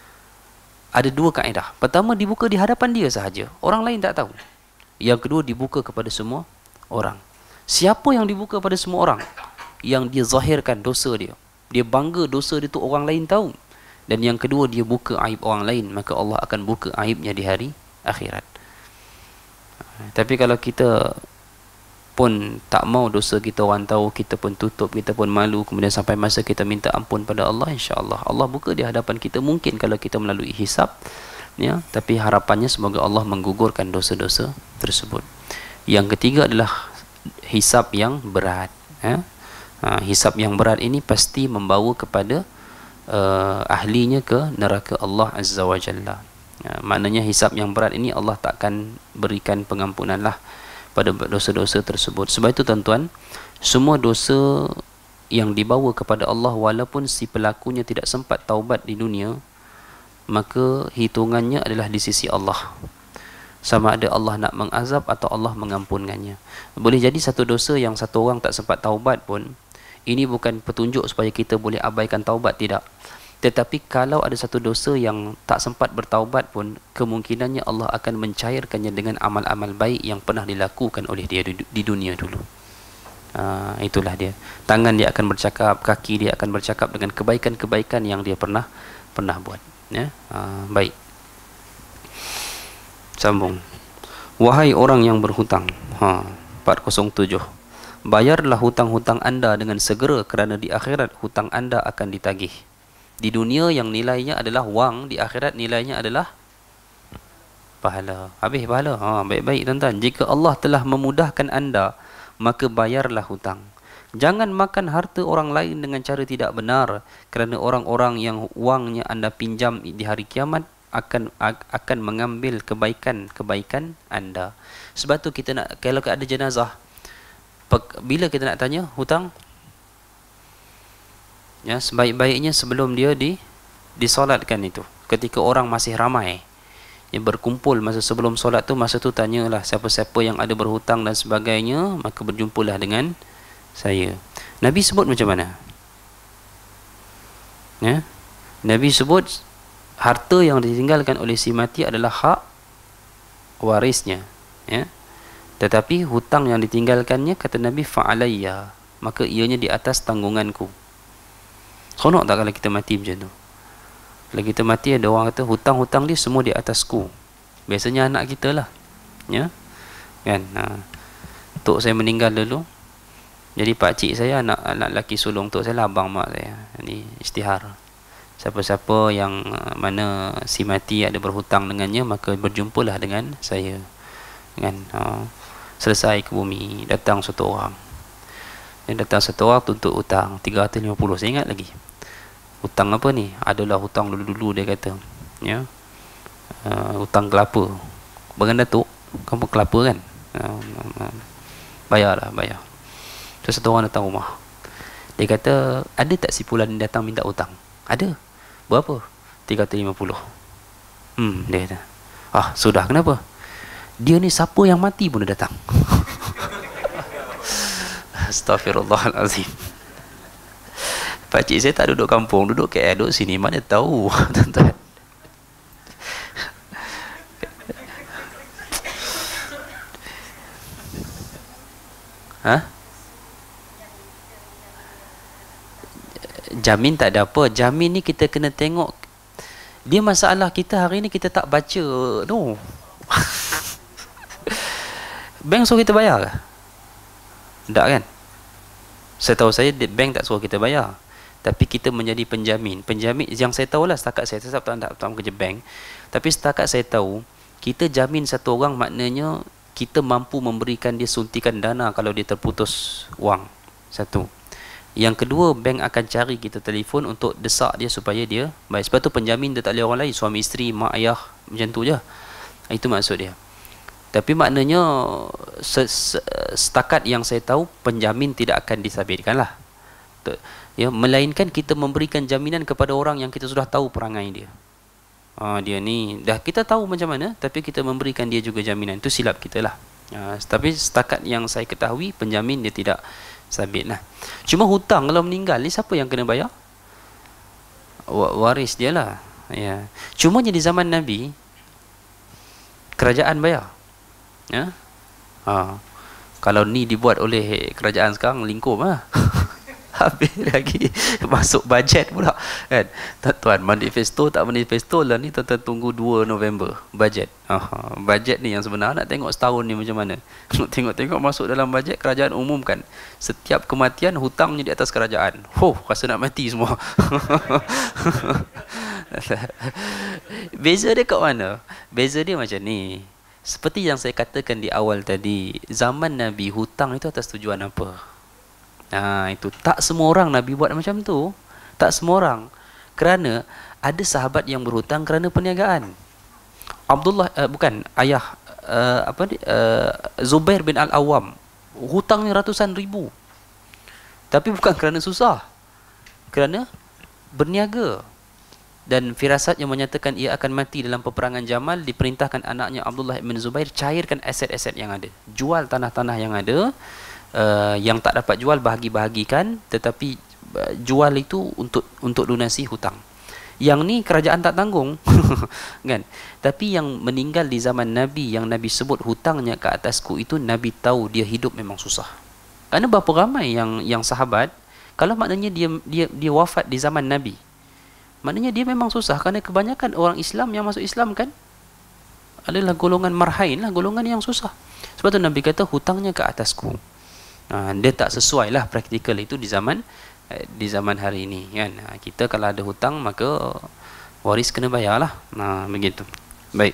Ada dua kaedah. Pertama, dibuka di hadapan dia sahaja, orang lain tak tahu. Yang kedua, dibuka kepada semua orang. Siapa yang dibuka pada semua orang? Yang dia zahirkan dosa dia, dia bangga dosa dia tu orang lain tahu. Dan yang kedua, dia buka aib orang lain, maka Allah akan buka aibnya di hari akhirat. Tapi kalau kita pun tak mau dosa kita orang tahu, kita pun tutup, kita pun malu, kemudian sampai masa kita minta ampun pada Allah, insya-Allah Allah buka di hadapan kita, mungkin kalau kita melalui hisab, ya, tapi harapannya semoga Allah menggugurkan dosa-dosa tersebut. Yang ketiga adalah hisab yang berat, ya. Hisab yang berat ini pasti membawa kepada ahlinya ke neraka Allah Azza wa Jalla. Maknanya hisab yang berat ini Allah takkan berikan pengampunan lah pada dosa-dosa tersebut. Sebab itu tuan-tuan, semua dosa yang dibawa kepada Allah, walaupun si pelakunya tidak sempat taubat di dunia, maka hitungannya adalah di sisi Allah, sama ada Allah nak mengazab atau Allah mengampunkannya. Boleh jadi satu dosa yang satu orang tak sempat taubat pun, ini bukan petunjuk supaya kita boleh abaikan taubat, tidak. Tetapi kalau ada satu dosa yang tak sempat bertaubat pun, kemungkinannya Allah akan mencairkannya dengan amal-amal baik yang pernah dilakukan oleh dia di dunia dulu. Itulah dia. Tangan dia akan bercakap, kaki dia akan bercakap dengan kebaikan-kebaikan yang dia pernah buat, ya. Baik, sambung. Wahai orang yang berhutang, 407, bayarlah hutang-hutang anda dengan segera, kerana di akhirat hutang anda akan ditagih. Di dunia yang nilainya adalah wang, di akhirat nilainya adalah pahala. Habis pahala. Baik-baik tuan-tuan. Jika Allah telah memudahkan anda, maka bayarlah hutang. Jangan makan harta orang lain dengan cara tidak benar, kerana orang-orang yang wangnya anda pinjam di hari kiamat akan mengambil kebaikan anda. Sebab tu kita nak, kalau ada jenazah, bila kita nak tanya hutang, ya, sebaik-baiknya sebelum dia disolatkan itu, ketika orang masih ramai yang berkumpul masa sebelum solat tu, masa tu tanyalah siapa-siapa yang ada berhutang dan sebagainya, maka berjumpalah dengan saya. Nabi sebut macam mana? Ya, Nabi sebut harta yang ditinggalkan oleh si mati adalah hak warisnya, ya. Tetapi hutang yang ditinggalkannya, kata Nabi, fa'alayya, maka ianya di atas tanggunganku. Seronok tak kalau kita mati macam tu? Kalau kita mati, ada orang kata hutang-hutang dia semua di atasku. Biasanya anak kita lah, ya, kan. Tok saya meninggal dulu, jadi pakcik saya anak lelaki sulung tok saya lah, abang mak saya. Ini istihar, siapa-siapa yang mana si mati ada berhutang dengannya, maka berjumpalah dengan saya, kan. Selesai ke bumi, datang satu orang, tuntut hutang 350, saya ingat lagi. Hutang apa ni? Adalah hutang dulu-dulu dia kata. Ya. Hutang kelapa. Bagan Datuk, kampung kelapa kan? Bayarlah, bayar. So satu orang datang rumah. Dia kata, ada tak si Fulan datang minta hutang? Ada. Berapa? 350. Dia kata. Sudah, kenapa? Dia ni siapa yang mati pun dia datang. Astaghfirullahalazim. Pakcik saya tak duduk kampung, duduk KL, duduk sini, mana tahu. Tuan-tuan. Jamin tak ada apa. Jamin ni kita kena tengok. Dia masalah kita hari ni kita tak baca. No. Bank suruh kita bayar ke? Tak kan? Setahu saya bank tak suruh kita bayar. Tapi kita menjadi penjamin. Penjamin yang saya tahulah setakat saya tak kerja bank. Tapi setakat saya tahu, kita jamin satu orang maknanya kita mampu memberikan dia suntikan dana kalau dia terputus wang. Satu. Yang kedua, bank akan cari kita telefon untuk desak dia supaya dia baik. Sebab tu penjamin dia tak boleh orang lain, suami isteri, mak ayah, macam tu je. Itu maksud dia. Tapi maknanya setakat yang saya tahu, penjamin tidak akan disabitkan lah. Ya, melainkan kita memberikan jaminan kepada orang yang kita sudah tahu perangai dia. Dia ni dah kita tahu macam mana, tapi kita memberikan dia juga jaminan. Itu silap kita lah. Tapi setakat yang saya ketahui, penjamin dia tidak sabit lah. Cuma hutang kalau meninggal ni siapa yang kena bayar? Waris dia lah. Ya. Cuma di zaman Nabi, kerajaan bayar. Ya? Kalau ni dibuat oleh kerajaan sekarang, lingkup lah. Habis lagi masuk bajet pula kan. Tuan-tuan, manifesto tak manifesto lah ni, tuan-tuan tunggu 2 November bajet. Bajet ni yang sebenar nak tengok setahun ni macam mana. Tengok masuk dalam bajet, kerajaan umumkan setiap kematian hutangnya di atas kerajaan. Rasa nak mati semua. Beza dia kat mana? Beza dia macam ni. Seperti yang saya katakan di awal tadi, zaman Nabi hutang itu atas tujuan apa? Itu tak semua orang Nabi buat macam tu. Tak semua orang. Kerana ada sahabat yang berhutang kerana perniagaan. Abdullah ayah Zubair bin Al-Awwam, hutangnya ratusan ribu. Tapi bukan kerana susah, kerana berniaga. Dan firasat yang menyatakan ia akan mati dalam peperangan Jamal, diperintahkan anaknya Abdullah bin Zubair cairkan aset-aset yang ada. Jual tanah-tanah yang ada. Yang tak dapat jual bahagi-bahagikan, tetapi jual itu untuk lunasi hutang. Yang ni kerajaan tak tanggung. Kan? Tapi yang meninggal di zaman Nabi, yang Nabi sebut hutangnya ke atasku, itu Nabi tahu dia hidup memang susah. Kerana berapa ramai yang sahabat, kalau maknanya dia wafat di zaman Nabi, maknanya dia memang susah. Kerana kebanyakan orang Islam yang masuk Islam kan adalah golongan marhain lah, golongan yang susah. Sebab tu Nabi kata hutangnya ke atasku. Dia tak sesuai lah praktikal itu di zaman hari ini kan. Kita kalau ada hutang maka waris kena bayar lah. Begitu. Baik.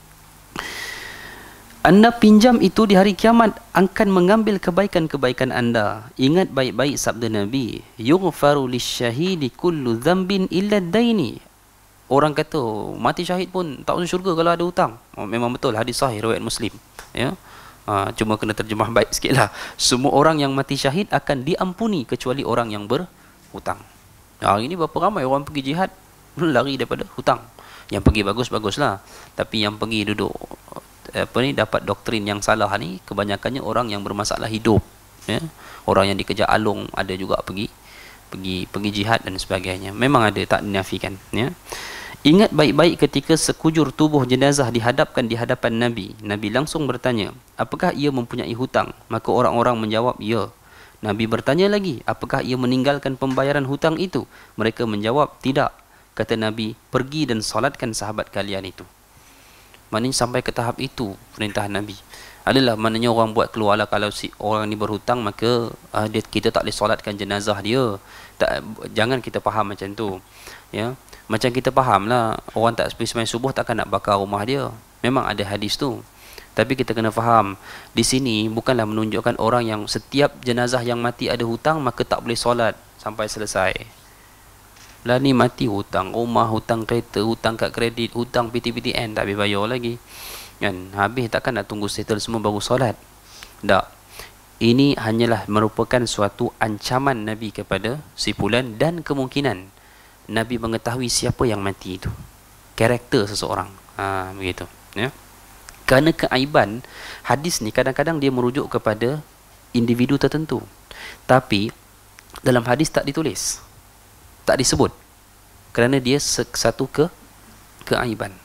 Anda pinjam itu di hari kiamat akan mengambil kebaikan-kebaikan anda. Ingat baik-baik sabda Nabi, yughfaru lisyahidi kullu dhanbin illa daini. Orang kata mati syahid pun tak masuk syurga kalau ada hutang. Memang betul, hadis sahih riwayat Muslim. Ya. Cuma kena terjemah baik sikit lah. Semua orang yang mati syahid akan diampuni kecuali orang yang berhutang. Hari ini berapa ramai orang pergi jihad lari daripada hutang. Yang pergi bagus-bagus lah, tapi yang pergi duduk dapat doktrin yang salah ni, kebanyakannya orang yang bermasalah hidup, ya? Orang yang dikejar alung ada juga pergi jihad dan sebagainya. Memang ada, tak dinafikan, ya? Ingat baik-baik ketika sekujur tubuh jenazah dihadapkan di hadapan Nabi. Nabi langsung bertanya, apakah ia mempunyai hutang? Maka orang-orang menjawab, ya. Nabi bertanya lagi, apakah ia meninggalkan pembayaran hutang itu? Mereka menjawab, tidak. Kata Nabi, pergi dan solatkan sahabat kalian itu. Maknanya sampai ke tahap itu perintah Nabi. Adalah maknanya orang buat keluarlah, kalau si orang ni berhutang maka kita tak boleh solatkan jenazah dia. Jangan kita faham macam tu, ya. Macam kita faham lah, orang tak pergi sembahyang subuh takkan nak bakar rumah dia. Memang ada hadis tu. Tapi kita kena faham, di sini bukanlah menunjukkan orang yang setiap jenazah yang mati ada hutang maka tak boleh solat sampai selesai. Lah ni mati hutang rumah, hutang kereta, hutang kad kredit, hutang PTPTN tak habis bayar lagi. Kan? Habis takkan nak tunggu settle semua baru solat. Tak. Ini hanyalah merupakan suatu ancaman Nabi kepada si fulan, dan kemungkinan Nabi mengetahui siapa yang mati itu. Karakter seseorang. Begitu. Ya. Kerana keaiban hadis ni kadang-kadang dia merujuk kepada individu tertentu. Tapi dalam hadis tak ditulis, tak disebut, kerana dia satu keaiban.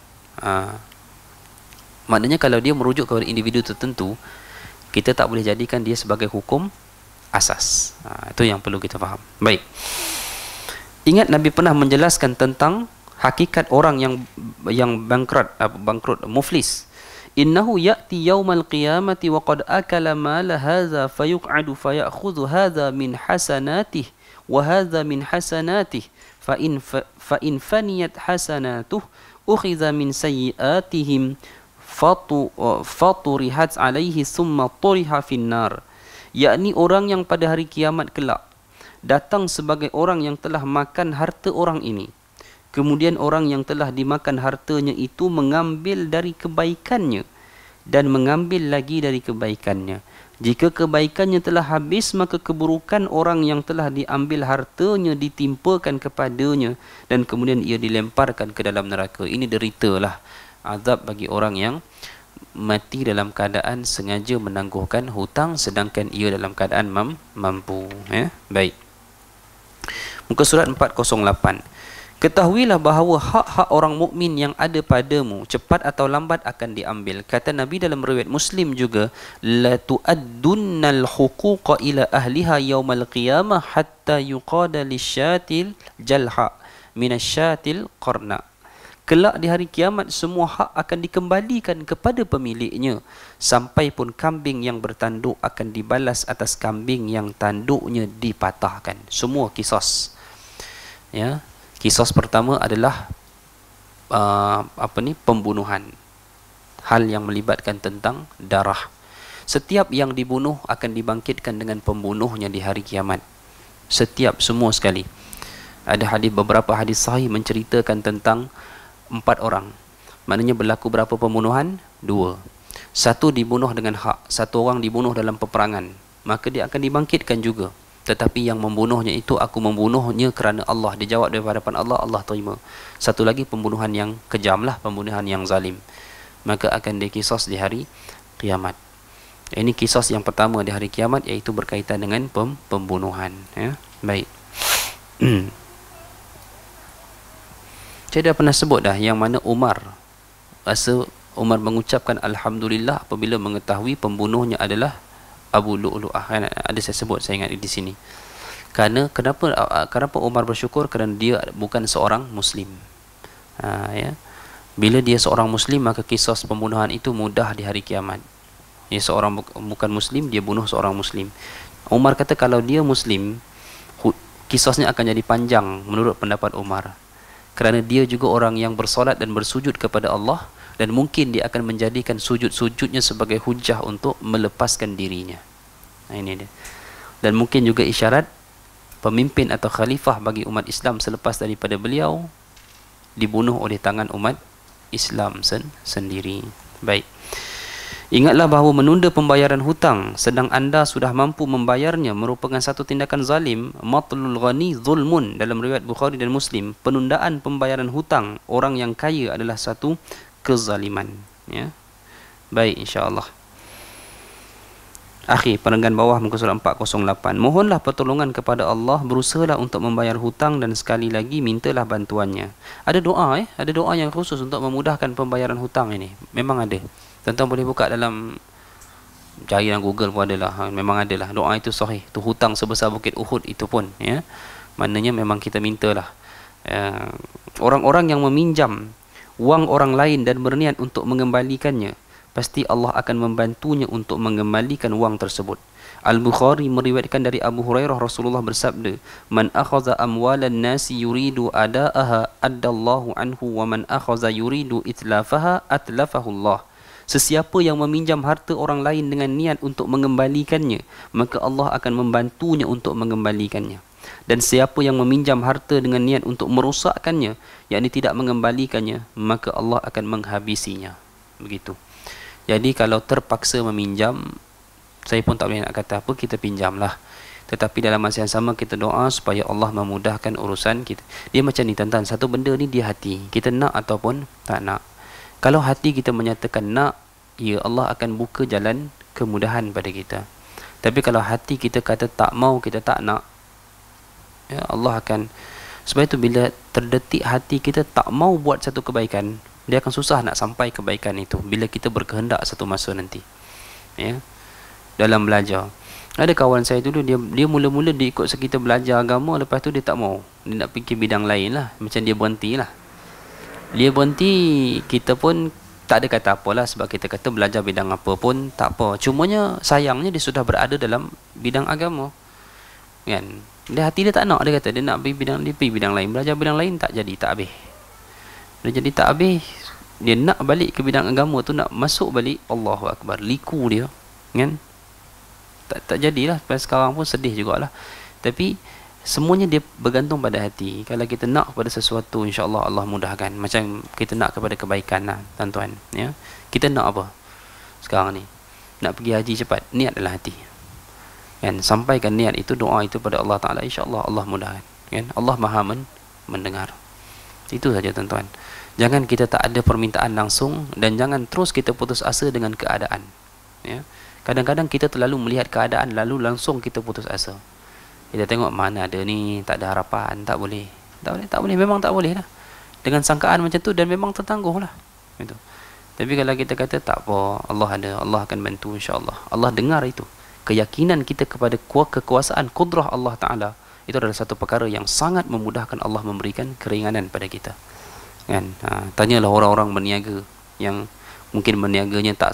Maknanya kalau dia merujuk kepada individu tertentu, kita tak boleh jadikan dia sebagai hukum asas. Itu yang perlu kita faham. Baik. Ingat Nabi pernah menjelaskan tentang hakikat orang yang bangkrut, muflis. Innahu ya'ti yaumal qiyamati wa qad akala mala hadza fayuq'adu fayakhudhu hadza min hasanatihi wa hadza min hasanatihi fa in faniyat hasanatuhu ukhidha min sayyi'atihim faturihat alaihi thumma turiha finnar. Yakni orang yang pada hari kiamat kelak datang sebagai orang yang telah makan harta orang ini, kemudian orang yang telah dimakan hartanya itu mengambil dari kebaikannya dan mengambil lagi dari kebaikannya. Jika kebaikannya telah habis, maka keburukan orang yang telah diambil hartanya ditimpakan kepadanya dan kemudian ia dilemparkan ke dalam neraka. Ini deritalah azab bagi orang yang mati dalam keadaan sengaja menangguhkan hutang sedangkan ia dalam keadaan mampu. Baik. Muka surat 408. Ketahuilah bahawa hak-hak orang mukmin yang ada padamu cepat atau lambat akan diambil. Kata Nabi dalam riwayat Muslim juga, la tu'addunnal huquqa ila ahliha yaumal qiyamah hatta yuqada lisyatil jalha minasyatil qarna. Kelak di hari kiamat semua hak akan dikembalikan kepada pemiliknya, sampai pun kambing yang bertanduk akan dibalas atas kambing yang tanduknya dipatahkan. Semua kisos. Ya. Kisos pertama adalah pembunuhan. Hal yang melibatkan tentang darah. Setiap yang dibunuh akan dibangkitkan dengan pembunuhnya di hari kiamat. Semua sekali. Ada beberapa hadis sahih menceritakan tentang 4 orang. Maknanya berlaku berapa pembunuhan? 2. Satu dibunuh dengan hak, satu orang dibunuh dalam peperangan. Maka dia akan dibangkitkan juga. Tetapi yang membunuhnya itu, aku membunuhnya kerana Allah. Dia jawab daripada hadapan Allah, Allah terima. Satu lagi pembunuhan yang kejam lah, pembunuhan yang zalim. Maka akan dikisos di hari kiamat. Ini kisos yang pertama di hari kiamat, iaitu berkaitan dengan pembunuhan. Ya? Baik. Saya dah pernah sebut dah yang mana Umar mengucapkan Alhamdulillah apabila mengetahui pembunuhnya adalah Abu Lu'lu'ah. Kan? Ada saya sebut, saya ingat di sini. Kenapa Umar bersyukur? Kerana dia bukan seorang Muslim. Ya. Bila dia seorang Muslim, maka kisos pembunuhan itu mudah di hari kiamat. Dia seorang bukan Muslim, dia bunuh seorang Muslim. Umar kata kalau dia Muslim, kisosnya akan jadi panjang menurut pendapat Umar. Kerana dia juga orang yang bersolat dan bersujud kepada Allah, dan mungkin dia akan menjadikan sujud-sujudnya sebagai hujah untuk melepaskan dirinya. Ini dia. Dan mungkin juga isyarat pemimpin atau khalifah bagi umat Islam selepas daripada beliau dibunuh oleh tangan umat Islam sendiri. Baik. Ingatlah bahawa menunda pembayaran hutang sedang anda sudah mampu membayarnya merupakan satu tindakan zalim. Matlul ghani zulmun, dalam riwayat Bukhari dan Muslim. Penundaan pembayaran hutang orang yang kaya adalah satu kezaliman. Ya. Baik, insya-Allah. Akhir perenggan bawah muka surat 408. Mohonlah pertolongan kepada Allah, berusahalah untuk membayar hutang dan sekali lagi mintalah bantuannya. Ada doa ada doa yang khusus untuk memudahkan pembayaran hutang ini. Memang ada. Tuan-tuan boleh buka dalam, cari dalam Google pun adalah. Memang adalah doa itu sahih. Tu hutang sebesar bukit Uhud itu pun, ya. Maknanya memang kita mintalah. Orang-orang yang meminjam wang orang lain dan berniat untuk mengembalikannya, pasti Allah akan membantunya untuk mengembalikan wang tersebut. Al-Bukhari meriwayatkan dari Abu Hurairah, Rasulullah bersabda, "Man akhadha amwalan nasi yuridu ada'aha addallahu anhu wa man akhadha yuridu itlafaha atlafahu Allah." Sesiapa yang meminjam harta orang lain dengan niat untuk mengembalikannya, maka Allah akan membantunya untuk mengembalikannya. Dan siapa yang meminjam harta dengan niat untuk merosakkannya, yakni tidak mengembalikannya, maka Allah akan menghabisinya. Begitu. Jadi kalau terpaksa meminjam, saya pun tak boleh nak kata apa, kita pinjamlah. Tetapi dalam masa yang sama kita doa supaya Allah memudahkan urusan kita. Dia macam ni tuan-tuan, satu benda ni dia hati. Kita nak ataupun tak nak. Kalau hati kita menyatakan nak, ya Allah akan buka jalan kemudahan pada kita. Tapi kalau hati kita kata tak mau, kita tak nak, ya Allah akan, sebab itu bila terdetik hati kita tak mau buat satu kebaikan, dia akan susah nak sampai kebaikan itu bila kita berkehendak satu masa nanti. Ya. Dalam belajar, ada kawan saya dulu, dia mula-mula dia ikut kita belajar agama, lepas tu dia tak mau, dia nak fikir bidang lain lah, macam dia berhenti lah. Dia berhenti, kita pun tak ada kata apalah, sebab kita kata belajar bidang apa pun tak apa. Cumanya sayangnya dia sudah berada dalam bidang agama, kan? Dia hati dia tak nak, dia kata dia nak pergi bidang lain, belajar bidang lain tak jadi, tak habis. Dia jadi tak habis, dia nak balik ke bidang agama tu, nak masuk balik, Allahu Akbar, liku dia, kan? Tak jadilah. Sampai sekarang pun sedih jugalah. Tapi semuanya dia bergantung pada hati. Kalau kita nak kepada sesuatu, insya-Allah Allah mudahkan. Macam kita nak kepada kebaikan lah, tuan-tuan, ya. Kita nak apa sekarang ni? Nak pergi haji cepat, niat adalah hati, kan? Sampaikan niat itu, doa itu pada Allah Taala, insya-Allah Allah mudahkan, kan? Allah Maha mendengar. Itu saja tuan-tuan. Jangan kita tak ada permintaan langsung, dan jangan terus kita putus asa dengan keadaan, ya. Kadang-kadang kita terlalu melihat keadaan, lalu langsung kita putus asa. Kita tengok mana ada ni, tak ada harapan, tak boleh, memang tak boleh lah. Dengan sangkaan macam tu, dan memang tertangguh lah, gitu. Tapi kalau kita kata tak apa, Allah ada, Allah akan bantu, insya-Allah. Allah dengar itu. Keyakinan kita kepada kekuasaan kudrah Allah Ta'ala, itu adalah satu perkara yang sangat memudahkan Allah memberikan keringanan pada kita, kan? Tanyalah orang-orang berniaga yang mungkin berniaganya tak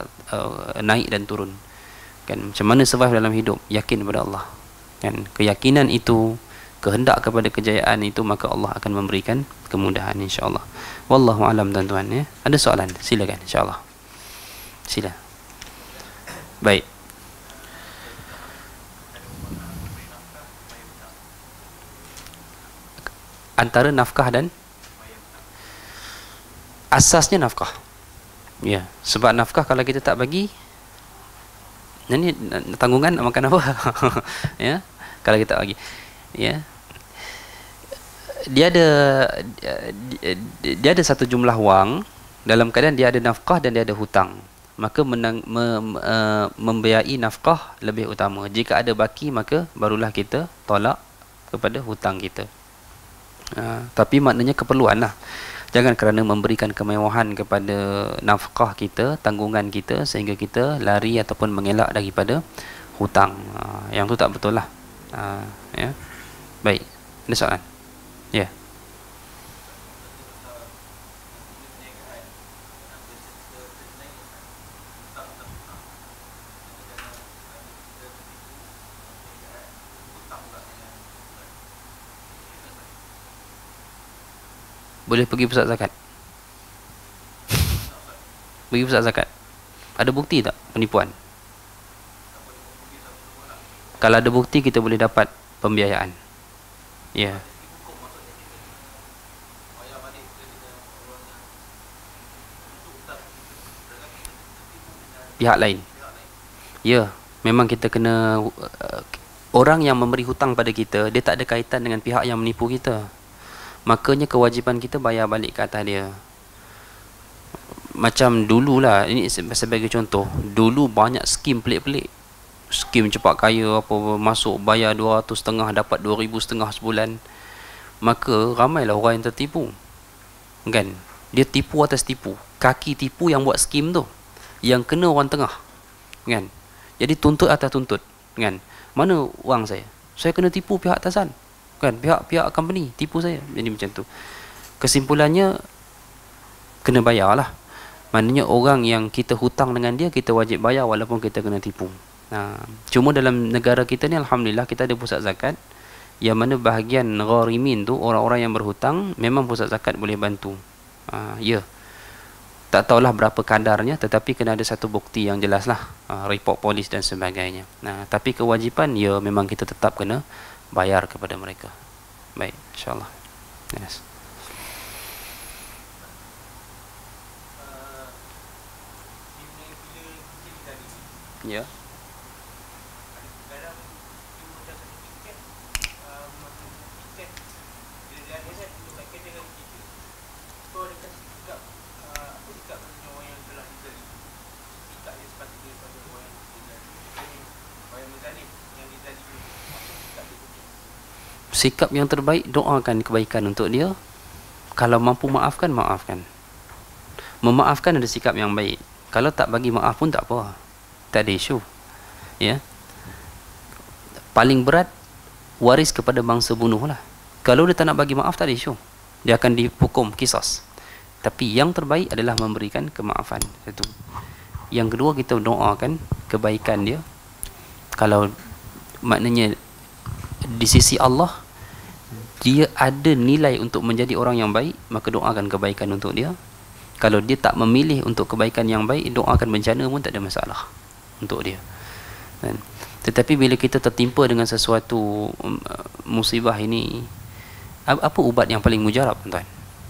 naik dan turun, kan? Macam mana survive dalam hidup? Yakin kepada Allah, kan? Keyakinan itu, kehendak kepada kejayaan itu, maka Allah akan memberikan kemudahan, insya-Allah. Wallahu alam, tuan-tuan, ya. Ada soalan? Silakan, insya-Allah. Sila. Baik. Antara nafkah dan asasnya nafkah. Ya, sebab nafkah kalau kita tak bagi, ini tanggungan nak makan apa? Ya, kalau kita bagi, ya. Dia ada satu jumlah wang, dalam keadaan dia ada nafkah dan dia ada hutang, maka membiayai nafkah lebih utama. Jika ada baki, maka barulah kita tolak kepada hutang kita. Tapi maknanya keperluan lah. Jangan kerana memberikan kemewahan kepada nafkah kita, tanggungan kita, sehingga kita lari ataupun mengelak daripada hutang. Yang tu tak betul lah. Ya. Baik. Ada soalan? Ya. Boleh pergi pusat zakat. Pergi pusat zakat. Ada bukti tak penipuan? Kalau ada bukti, kita boleh dapat pembiayaan. Ya. Pihak lain. Ya, memang kita kena orang yang memberi hutang pada kita, dia tak ada kaitan dengan pihak yang menipu kita. Makanya kewajipan kita bayar balik ke atas dia. Macam dululah, ini sebagai contoh, dulu banyak skim pelik-pelik. Skim cepat kaya apa, masuk bayar 200.5 dapat 2,500 sebulan. Maka ramailah orang yang tertipu, kan? Dia tipu atas tipu. Kaki tipu yang buat skim tu, yang kena orang tengah, kan? Jadi tuntut atas tuntut, kan? Mana wang saya? Saya kena tipu pihak atasan, kan? Pihak company tipu saya. Jadi macam tu. Kesimpulannya, kena bayar lah. Maknanya orang yang kita hutang dengan dia, kita wajib bayar walaupun kita kena tipu. Cuma dalam negara kita ni, alhamdulillah, kita ada pusat zakat, yang mana bahagian gharimin tu, orang-orang yang berhutang, memang pusat zakat boleh bantu. Ya, tak tahulah berapa kadarnya, tetapi kena ada satu bukti yang jelas lah, report polis dan sebagainya. Tapi kewajipan, ya, memang kita tetap kena bayar kepada mereka. Baik, insyaAllah. Yes. Ya. Sikap yang terbaik, doakan kebaikan untuk dia. Kalau mampu maafkan, maafkan. Memaafkan ada sikap yang baik. Kalau tak bagi maaf pun tak apa, tak ada isu. Ya. Paling berat, waris kepada bangsa bunuh lah. Kalau dia tak nak bagi maaf, tak ada isu, dia akan dihukum qisas. Tapi yang terbaik adalah memberikan kemaafan. Satu. Yang kedua, kita doakan kebaikan dia. Kalau maknanya di sisi Allah dia ada nilai untuk menjadi orang yang baik, maka doakan kebaikan untuk dia. Kalau dia tak memilih untuk kebaikan yang baik, doakan bencana pun tak ada masalah untuk dia. Kan? Tetapi bila kita tertimpa dengan sesuatu musibah ini, apa ubat yang paling mujarab, tuan?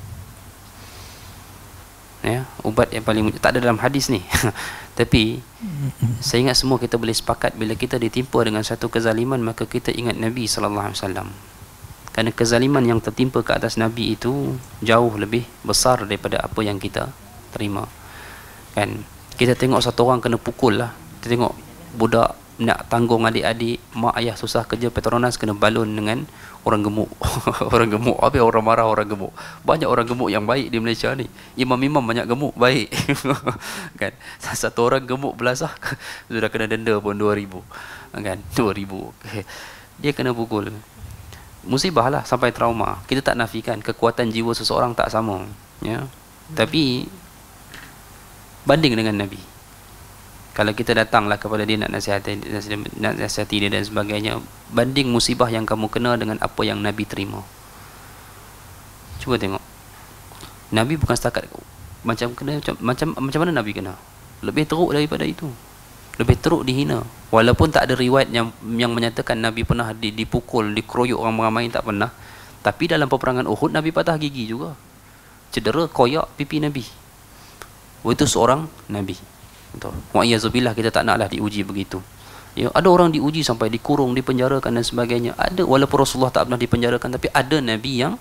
Ya, ubat yang paling tak ada dalam hadis ni. Tapi saya ingat semua kita boleh sepakat, bila kita ditimpa dengan satu kezaliman, maka kita ingat Nabi sallallahu alaihi wasallam. Kerana kezaliman yang tertimpa ke atas Nabi itu jauh lebih besar daripada apa yang kita terima. Kan? Kita tengok satu orang kena pukul lah. Kita tengok budak nak tanggung adik-adik, mak ayah susah kerja Petronas, kena balon dengan orang gemuk. Orang gemuk, habis orang marah orang gemuk. Banyak orang gemuk yang baik di Malaysia ni. Imam-imam banyak gemuk baik. Kan? Satu orang gemuk belasah sudah kena denda pun 2,000. Kan? 2,000. Dia kena pukul. Musibah lah, sampai trauma. Kita tak nafikan kekuatan jiwa seseorang tak sama, ya. Tapi banding dengan Nabi, kalau kita datanglah kepada dia nak nasihati dia dan sebagainya, banding musibah yang kamu kena dengan apa yang Nabi terima. Cuba tengok, Nabi bukan setakat macam mana Nabi kena, lebih teruk daripada itu, lebih teruk dihina. Walaupun tak ada riwayat yang menyatakan Nabi pernah dipukul, dikeroyok orang ramai, tak pernah. Tapi dalam peperangan Uhud, Nabi patah gigi juga, cedera koyak pipi Nabi. Itu seorang Nabi. Wa'iyyazubillah, kita tak naklah diuji begitu. Ya, ada orang diuji sampai dikurung, dipenjarakan dan sebagainya. Ada, walaupun Rasulullah tak pernah dipenjarakan, tapi ada Nabi yang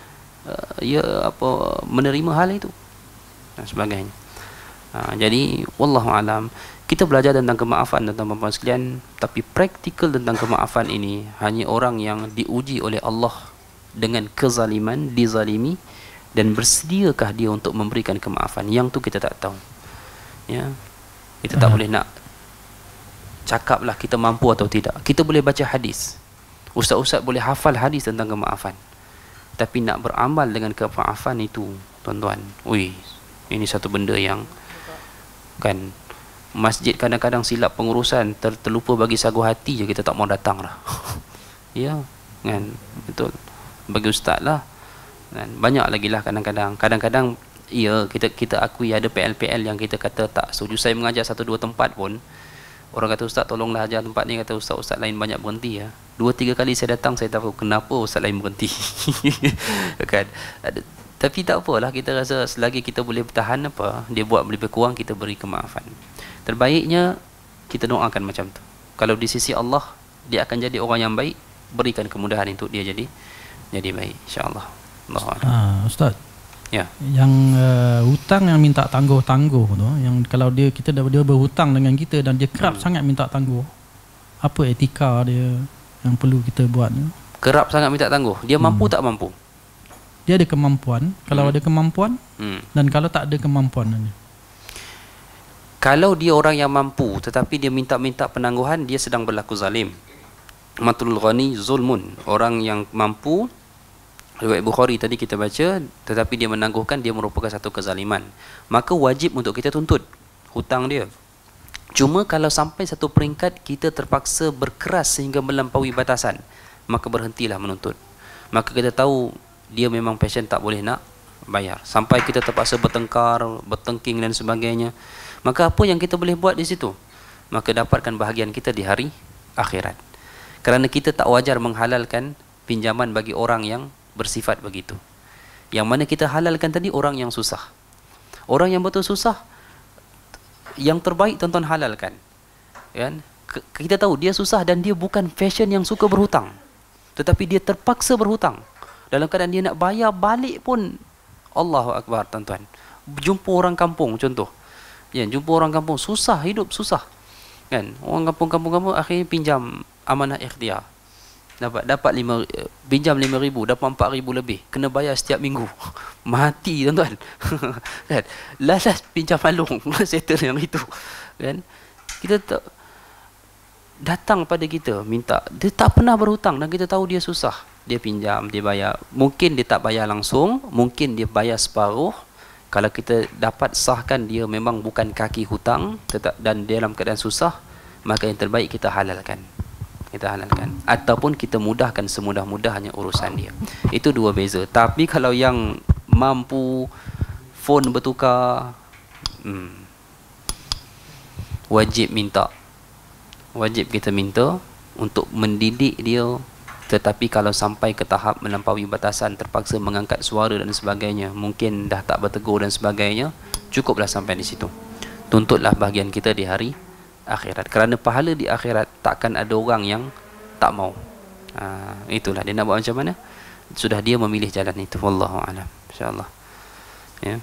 menerima hal itu dan sebagainya. Jadi wallahu alam, kita belajar tentang kemaafan tuan-tuan sekalian, tapi praktikal tentang kemaafan ini hanya orang yang diuji oleh Allah dengan kezaliman, dizalimi, dan bersediakah dia untuk memberikan kemaafan. Yang tu kita tak tahu. Ya. Kita tak boleh nak cakaplah kita mampu atau tidak. Kita boleh baca hadis. Ustaz-ustaz boleh hafal hadis tentang kemaafan. Tapi nak beramal dengan kemaafan itu, tuan-tuan, ini satu benda yang kan, masjid kadang-kadang silap pengurusan, terlupa bagi sagu hati je, kita tak mau datang lah. Ya, kan, betul. Bagi ustaz lah, kan? Banyak lagi lah kadang-kadang ya, kita akui ada PL-PL yang kita kata tak setuju. Saya mengajar 1-2 tempat pun, orang kata ustaz tolonglah ajar tempat ni, kata ustaz lain banyak berhenti ya. 2-3 kali saya datang, saya tahu kenapa ustaz lain berhenti. Kan? Tapi tak apalah, kita rasa selagi kita boleh bertahan apa dia buat lebih kurang, kita beri kemaafan. Terbaiknya kita doakan macam tu. Kalau di sisi Allah dia akan jadi orang yang baik, berikan kemudahan untuk dia jadi baik, insya-Allah. Ustaz. Ya. Yang hutang yang minta tangguh-tangguh tu, yang kalau dia berhutang dengan kita dan dia kerap sangat minta tangguh, apa etika dia yang perlu kita buat? Kerap sangat minta tangguh, dia mampu tak mampu? Dia ada kemampuan, kalau ada kemampuan, dan kalau tak ada kemampuan. Kalau dia orang yang mampu tetapi dia minta-minta penangguhan, dia sedang berlaku zalim. Matul ghani zulmun. Orang yang mampu, riwayat Bukhari tadi kita baca, tetapi dia menangguhkan, dia merupakan satu kezaliman. Maka wajib untuk kita tuntut hutang dia. Cuma kalau sampai satu peringkat kita terpaksa berkeras sehingga melampaui batasan, maka berhentilah menuntut. Maka kita tahu dia memang passion, tak boleh nak bayar, sampai kita terpaksa bertengkar, bertengking dan sebagainya. Maka apa yang kita boleh buat di situ? Maka dapatkan bahagian kita di hari akhirat. Kerana kita tak wajar menghalalkan pinjaman bagi orang yang bersifat begitu. Yang mana kita halalkan tadi orang yang susah. Orang yang betul susah, yang terbaik tuan-tuan halalkan. Kan? Kita tahu dia susah dan dia bukan fashion yang suka berhutang. Tetapi dia terpaksa berhutang. Dalam keadaan dia nak bayar balik pun, Allahu Akbar tuan-tuan. Jumpa orang kampung contoh. Ya, jumpa orang kampung susah, hidup susah. Kan? Orang kampung akhirnya pinjam amanah ikhtiar. Dapat pinjam 5,000, dapat 4,000 lebih. Kena bayar setiap minggu. Mati tuan-tuan. Kan? Last pinjam malung, settle yang itu. Kan? Kita datang pada kita minta, dia tak pernah berhutang dan kita tahu dia susah. Dia pinjam, dia bayar. Mungkin dia tak bayar langsung, mungkin dia bayar separuh. Kalau kita dapat sahkan dia memang bukan kaki hutang dan dalam keadaan susah, maka yang terbaik kita halalkan. Ataupun kita mudahkan semudah-mudahnya urusan dia. Itu dua beza. Tapi kalau yang mampu phone bertukar, wajib kita minta untuk mendidik dia. Tetapi kalau sampai ke tahap melampaui batasan, terpaksa mengangkat suara dan sebagainya, mungkin dah tak bertegur dan sebagainya, cukuplah sampai di situ. Tuntutlah bahagian kita di hari akhirat. Kerana pahala di akhirat takkan ada orang yang tak mau. Itulah dia nak buat macam mana. Sudah dia memilih jalan itu. Wallahu a'lam. InsyaAllah. Ya.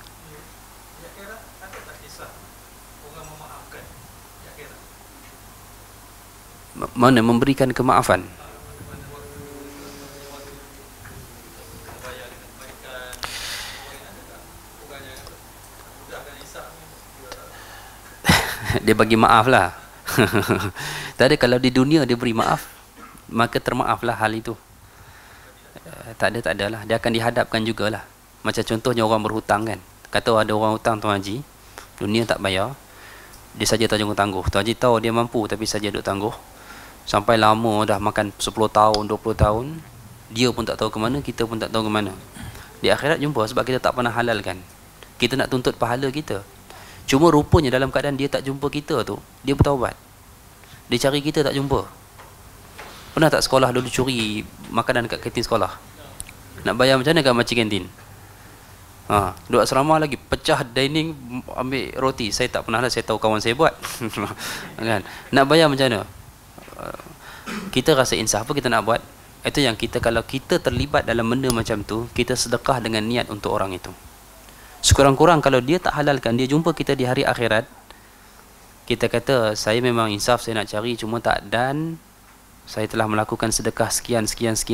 Mana memberikan kemaafan? Dia bagi maaf lah. Tadi kalau di dunia dia beri maaf, maka termaaflah hal itu. Tak ada lah. Dia akan dihadapkan jugalah. Macam contohnya orang berhutang kan. Kata ada orang hutang Tuan Haji, dunia tak bayar, dia saja tangguh-tangguh. Tuan Haji tahu dia mampu tapi saja duk tangguh. Sampai lama dah makan 10 tahun, 20 tahun, dia pun tak tahu ke mana, kita pun tak tahu ke mana. Di akhirat jumpa sebab kita tak pernah halalkan. Kita nak tuntut pahala kita. Cuma rupanya dalam keadaan dia tak jumpa kita tu, dia bertaubat. Dia cari kita tak jumpa. Pernah tak sekolah dulu curi makanan kat kantin sekolah? Nak bayar macam mana kat makcik kantin? Duduk asrama lagi, pecah dining, ambil roti. Saya tak pernah lah, saya tahu kawan saya buat. Kan? Nak bayar macam mana? Kita rasa insaf, apa kita nak buat? Itu yang kita, kalau kita terlibat dalam benda macam tu, kita sedekah dengan niat untuk orang itu. Sekurang-kurang kalau dia tak halalkan, dia jumpa kita di hari akhirat, kita kata, saya memang insaf, saya nak cari, cuma tak, dan saya telah melakukan sedekah sekian,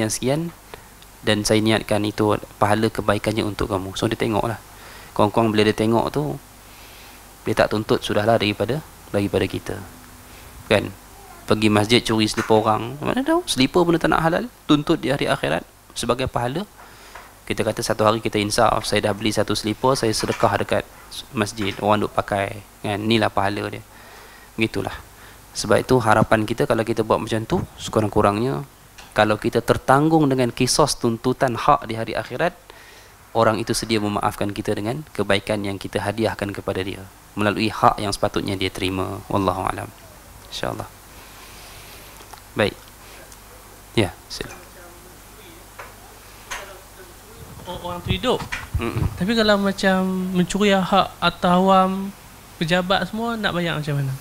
dan saya niatkan itu pahala kebaikannya untuk kamu. So dia tengok lah. Kawan-kawan bila dia tengok tu, dia tak tuntut sudahlah daripada kita. Kan? Pergi masjid curi selipar orang, mana tahu selipar pun tak nak halal, tuntut di hari akhirat sebagai pahala. Kita kata satu hari kita insaf, saya dah beli satu selipar, saya sedekah dekat masjid, orang duk pakai, kan? Inilah pahala dia. Begitulah. Sebab itu harapan kita kalau kita buat macam tu, sekurang-kurangnya kalau kita tertanggung dengan kisos tuntutan hak di hari akhirat, orang itu sedia memaafkan kita dengan kebaikan yang kita hadiahkan kepada dia melalui hak yang sepatutnya dia terima. Wallahu a'lam. InsyaAllah. Baik. Ya, sila. Orang tu hidup. Tapi kalau macam mencuri hak atau awam, pejabat semua, nak bayar macam mana?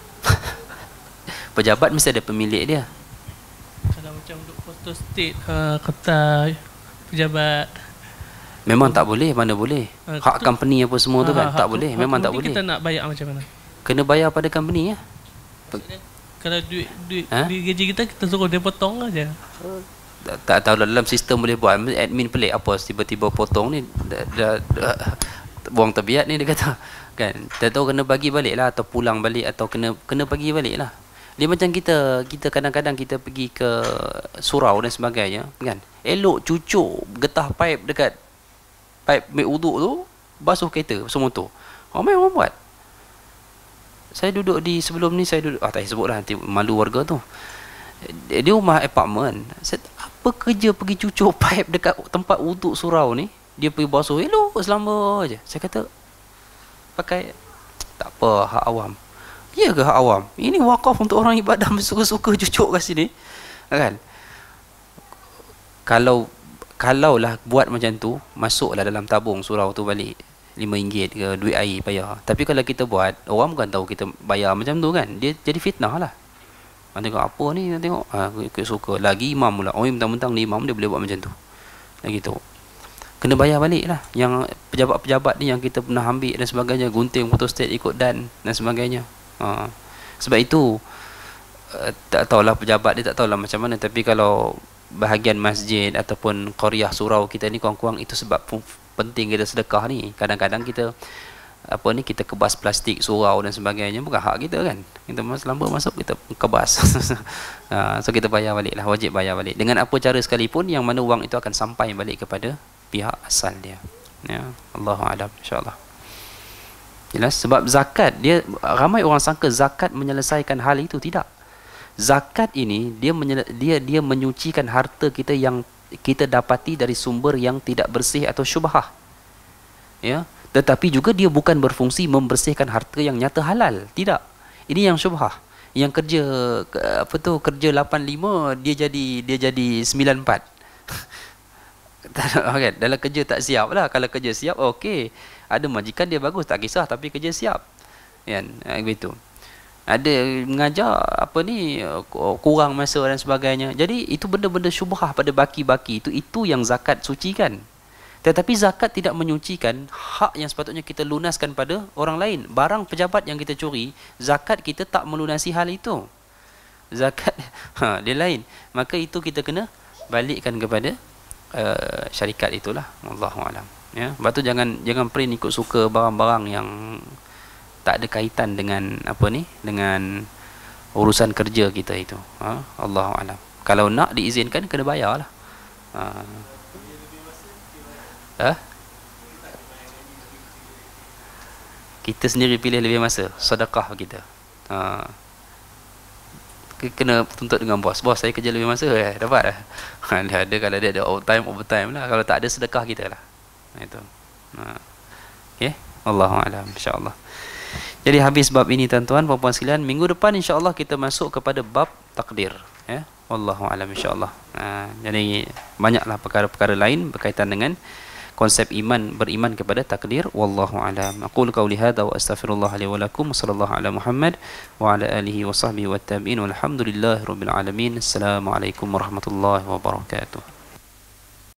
Pejabat mesti ada pemilik dia. Kalau macam duk foto state kata pejabat, memang tak boleh, mana boleh. Hak company apa semua tu kan, tak boleh, memang tak boleh. Kita nak bayar macam mana? Kena bayar pada company ya. Kalau duit gaji kita suruh dia potong aja. Tak tahu dalam sistem boleh buat. Admin pelik apa tiba-tiba potong ni, buang tabiat ni dia kata. Kan? Tak tahu kena bagi balik lah, atau pulang balik, atau kena bagi balik lah. Dia macam kita kadang-kadang kita pergi ke surau dan sebagainya, kan? Elok cucuk getah pipe dekat pipe ambil uduk tu, basuh kereta, basuh motor. Ramai orang buat. Saya duduk di sebelum ni, saya duduk, tak sebut lah, nanti malu warga tu. Di rumah apartment, saya, apa kerja pergi cucuk pipe dekat tempat uduk surau ni? Dia pergi basuh, elok selamba je. Saya kata, pakai, tak apa, hak awam. Ya ke hak awam? Ini wakaf untuk orang ibadah, suka-suka cucuk kat sini. Kan? Kalaulah buat macam tu, masuklah dalam tabung surau tu balik RM5 ke duit air bayar. Tapi kalau kita buat, orang bukan tahu kita bayar macam tu kan, dia jadi fitnah lah. Tengok apa ni, tengok ikut suka. Lagi imam pula, mentang-mentang ni imam, dia boleh buat macam tu. Lagi tu kena bayar balik lah. Yang pejabat-pejabat ni yang kita pernah ambil dan sebagainya, gunting photostat ikut dan sebagainya. Sebab itu tak tahulah pejabat dia tak tahulah macam mana, tapi kalau bahagian masjid ataupun qaryah surau kita ni kurang-kurang, itu sebab penting kita sedekah ni. Kadang-kadang kita kita kebas plastik surau dan sebagainya, bukan hak kita kan, kita selamba masuk kita kebas. So kita bayar balik lah, wajib bayar balik dengan apa cara sekalipun, yang mana wang itu akan sampai balik kepada pihak asal dia. Ya, Allahu a'lam, insya-Allah. Jelas. Sebab zakat, dia ramai orang sangka zakat menyelesaikan hal itu. Tidak. Zakat ini dia menyucikan harta kita yang kita dapati dari sumber yang tidak bersih atau syubhah. Ya, tetapi juga dia bukan berfungsi membersihkan harta yang nyata halal. Tidak. Ini yang syubhah. Yang kerja kerja 85 dia jadi 94. Okay, dalam kerja tak siap lah. Kalau kerja siap, okey. Ada majikan dia bagus, tak kisah, tapi kerja siap. Kan? Begitu. Ada mengajar kurang masa dan sebagainya. Jadi itu benda-benda syubhah pada baki-baki itu yang zakat sucikan. Tetapi zakat tidak menyucikan hak yang sepatutnya kita lunaskan pada orang lain. Barang pejabat yang kita curi, zakat kita tak melunasi hal itu. Zakat dia lain. Maka itu kita kena balikkan kepada syarikat itulah. Wallahu a'lam. Ya, sebab tu jangan print ikut suka barang-barang yang tak ada kaitan dengan dengan urusan kerja kita itu. Allahu a'lam. Kalau nak diizinkan kena bayarlah. Kita sendiri pilih lebih masa, sedekah kita. Kena tuntut dengan bos. Bos, saya kerja lebih masa, dapat dah. Ada kalau dia ada overtime lah. Kalau tak ada, sedekah kita lah. Itu. Okay, Allahu a'lam, insya-Allah. Jadi habis bab ini tuan-tuan, puan-puan sekalian. Minggu depan insya-Allah kita masuk kepada bab takdir, ya. Wallahu a'lam, insya-Allah. Jadi banyaklah perkara-perkara lain berkaitan dengan konsep beriman kepada takdir. Wallahu a'lam. Aqulu qawli hadza wa astaghfirullah li wa lakum. Sallallahu ala Muhammad wa ala alihi wa sahbihi wat tabi'in. Walhamdulillahirabbil alamin. Assalamualaikum warahmatullahi wabarakatuh.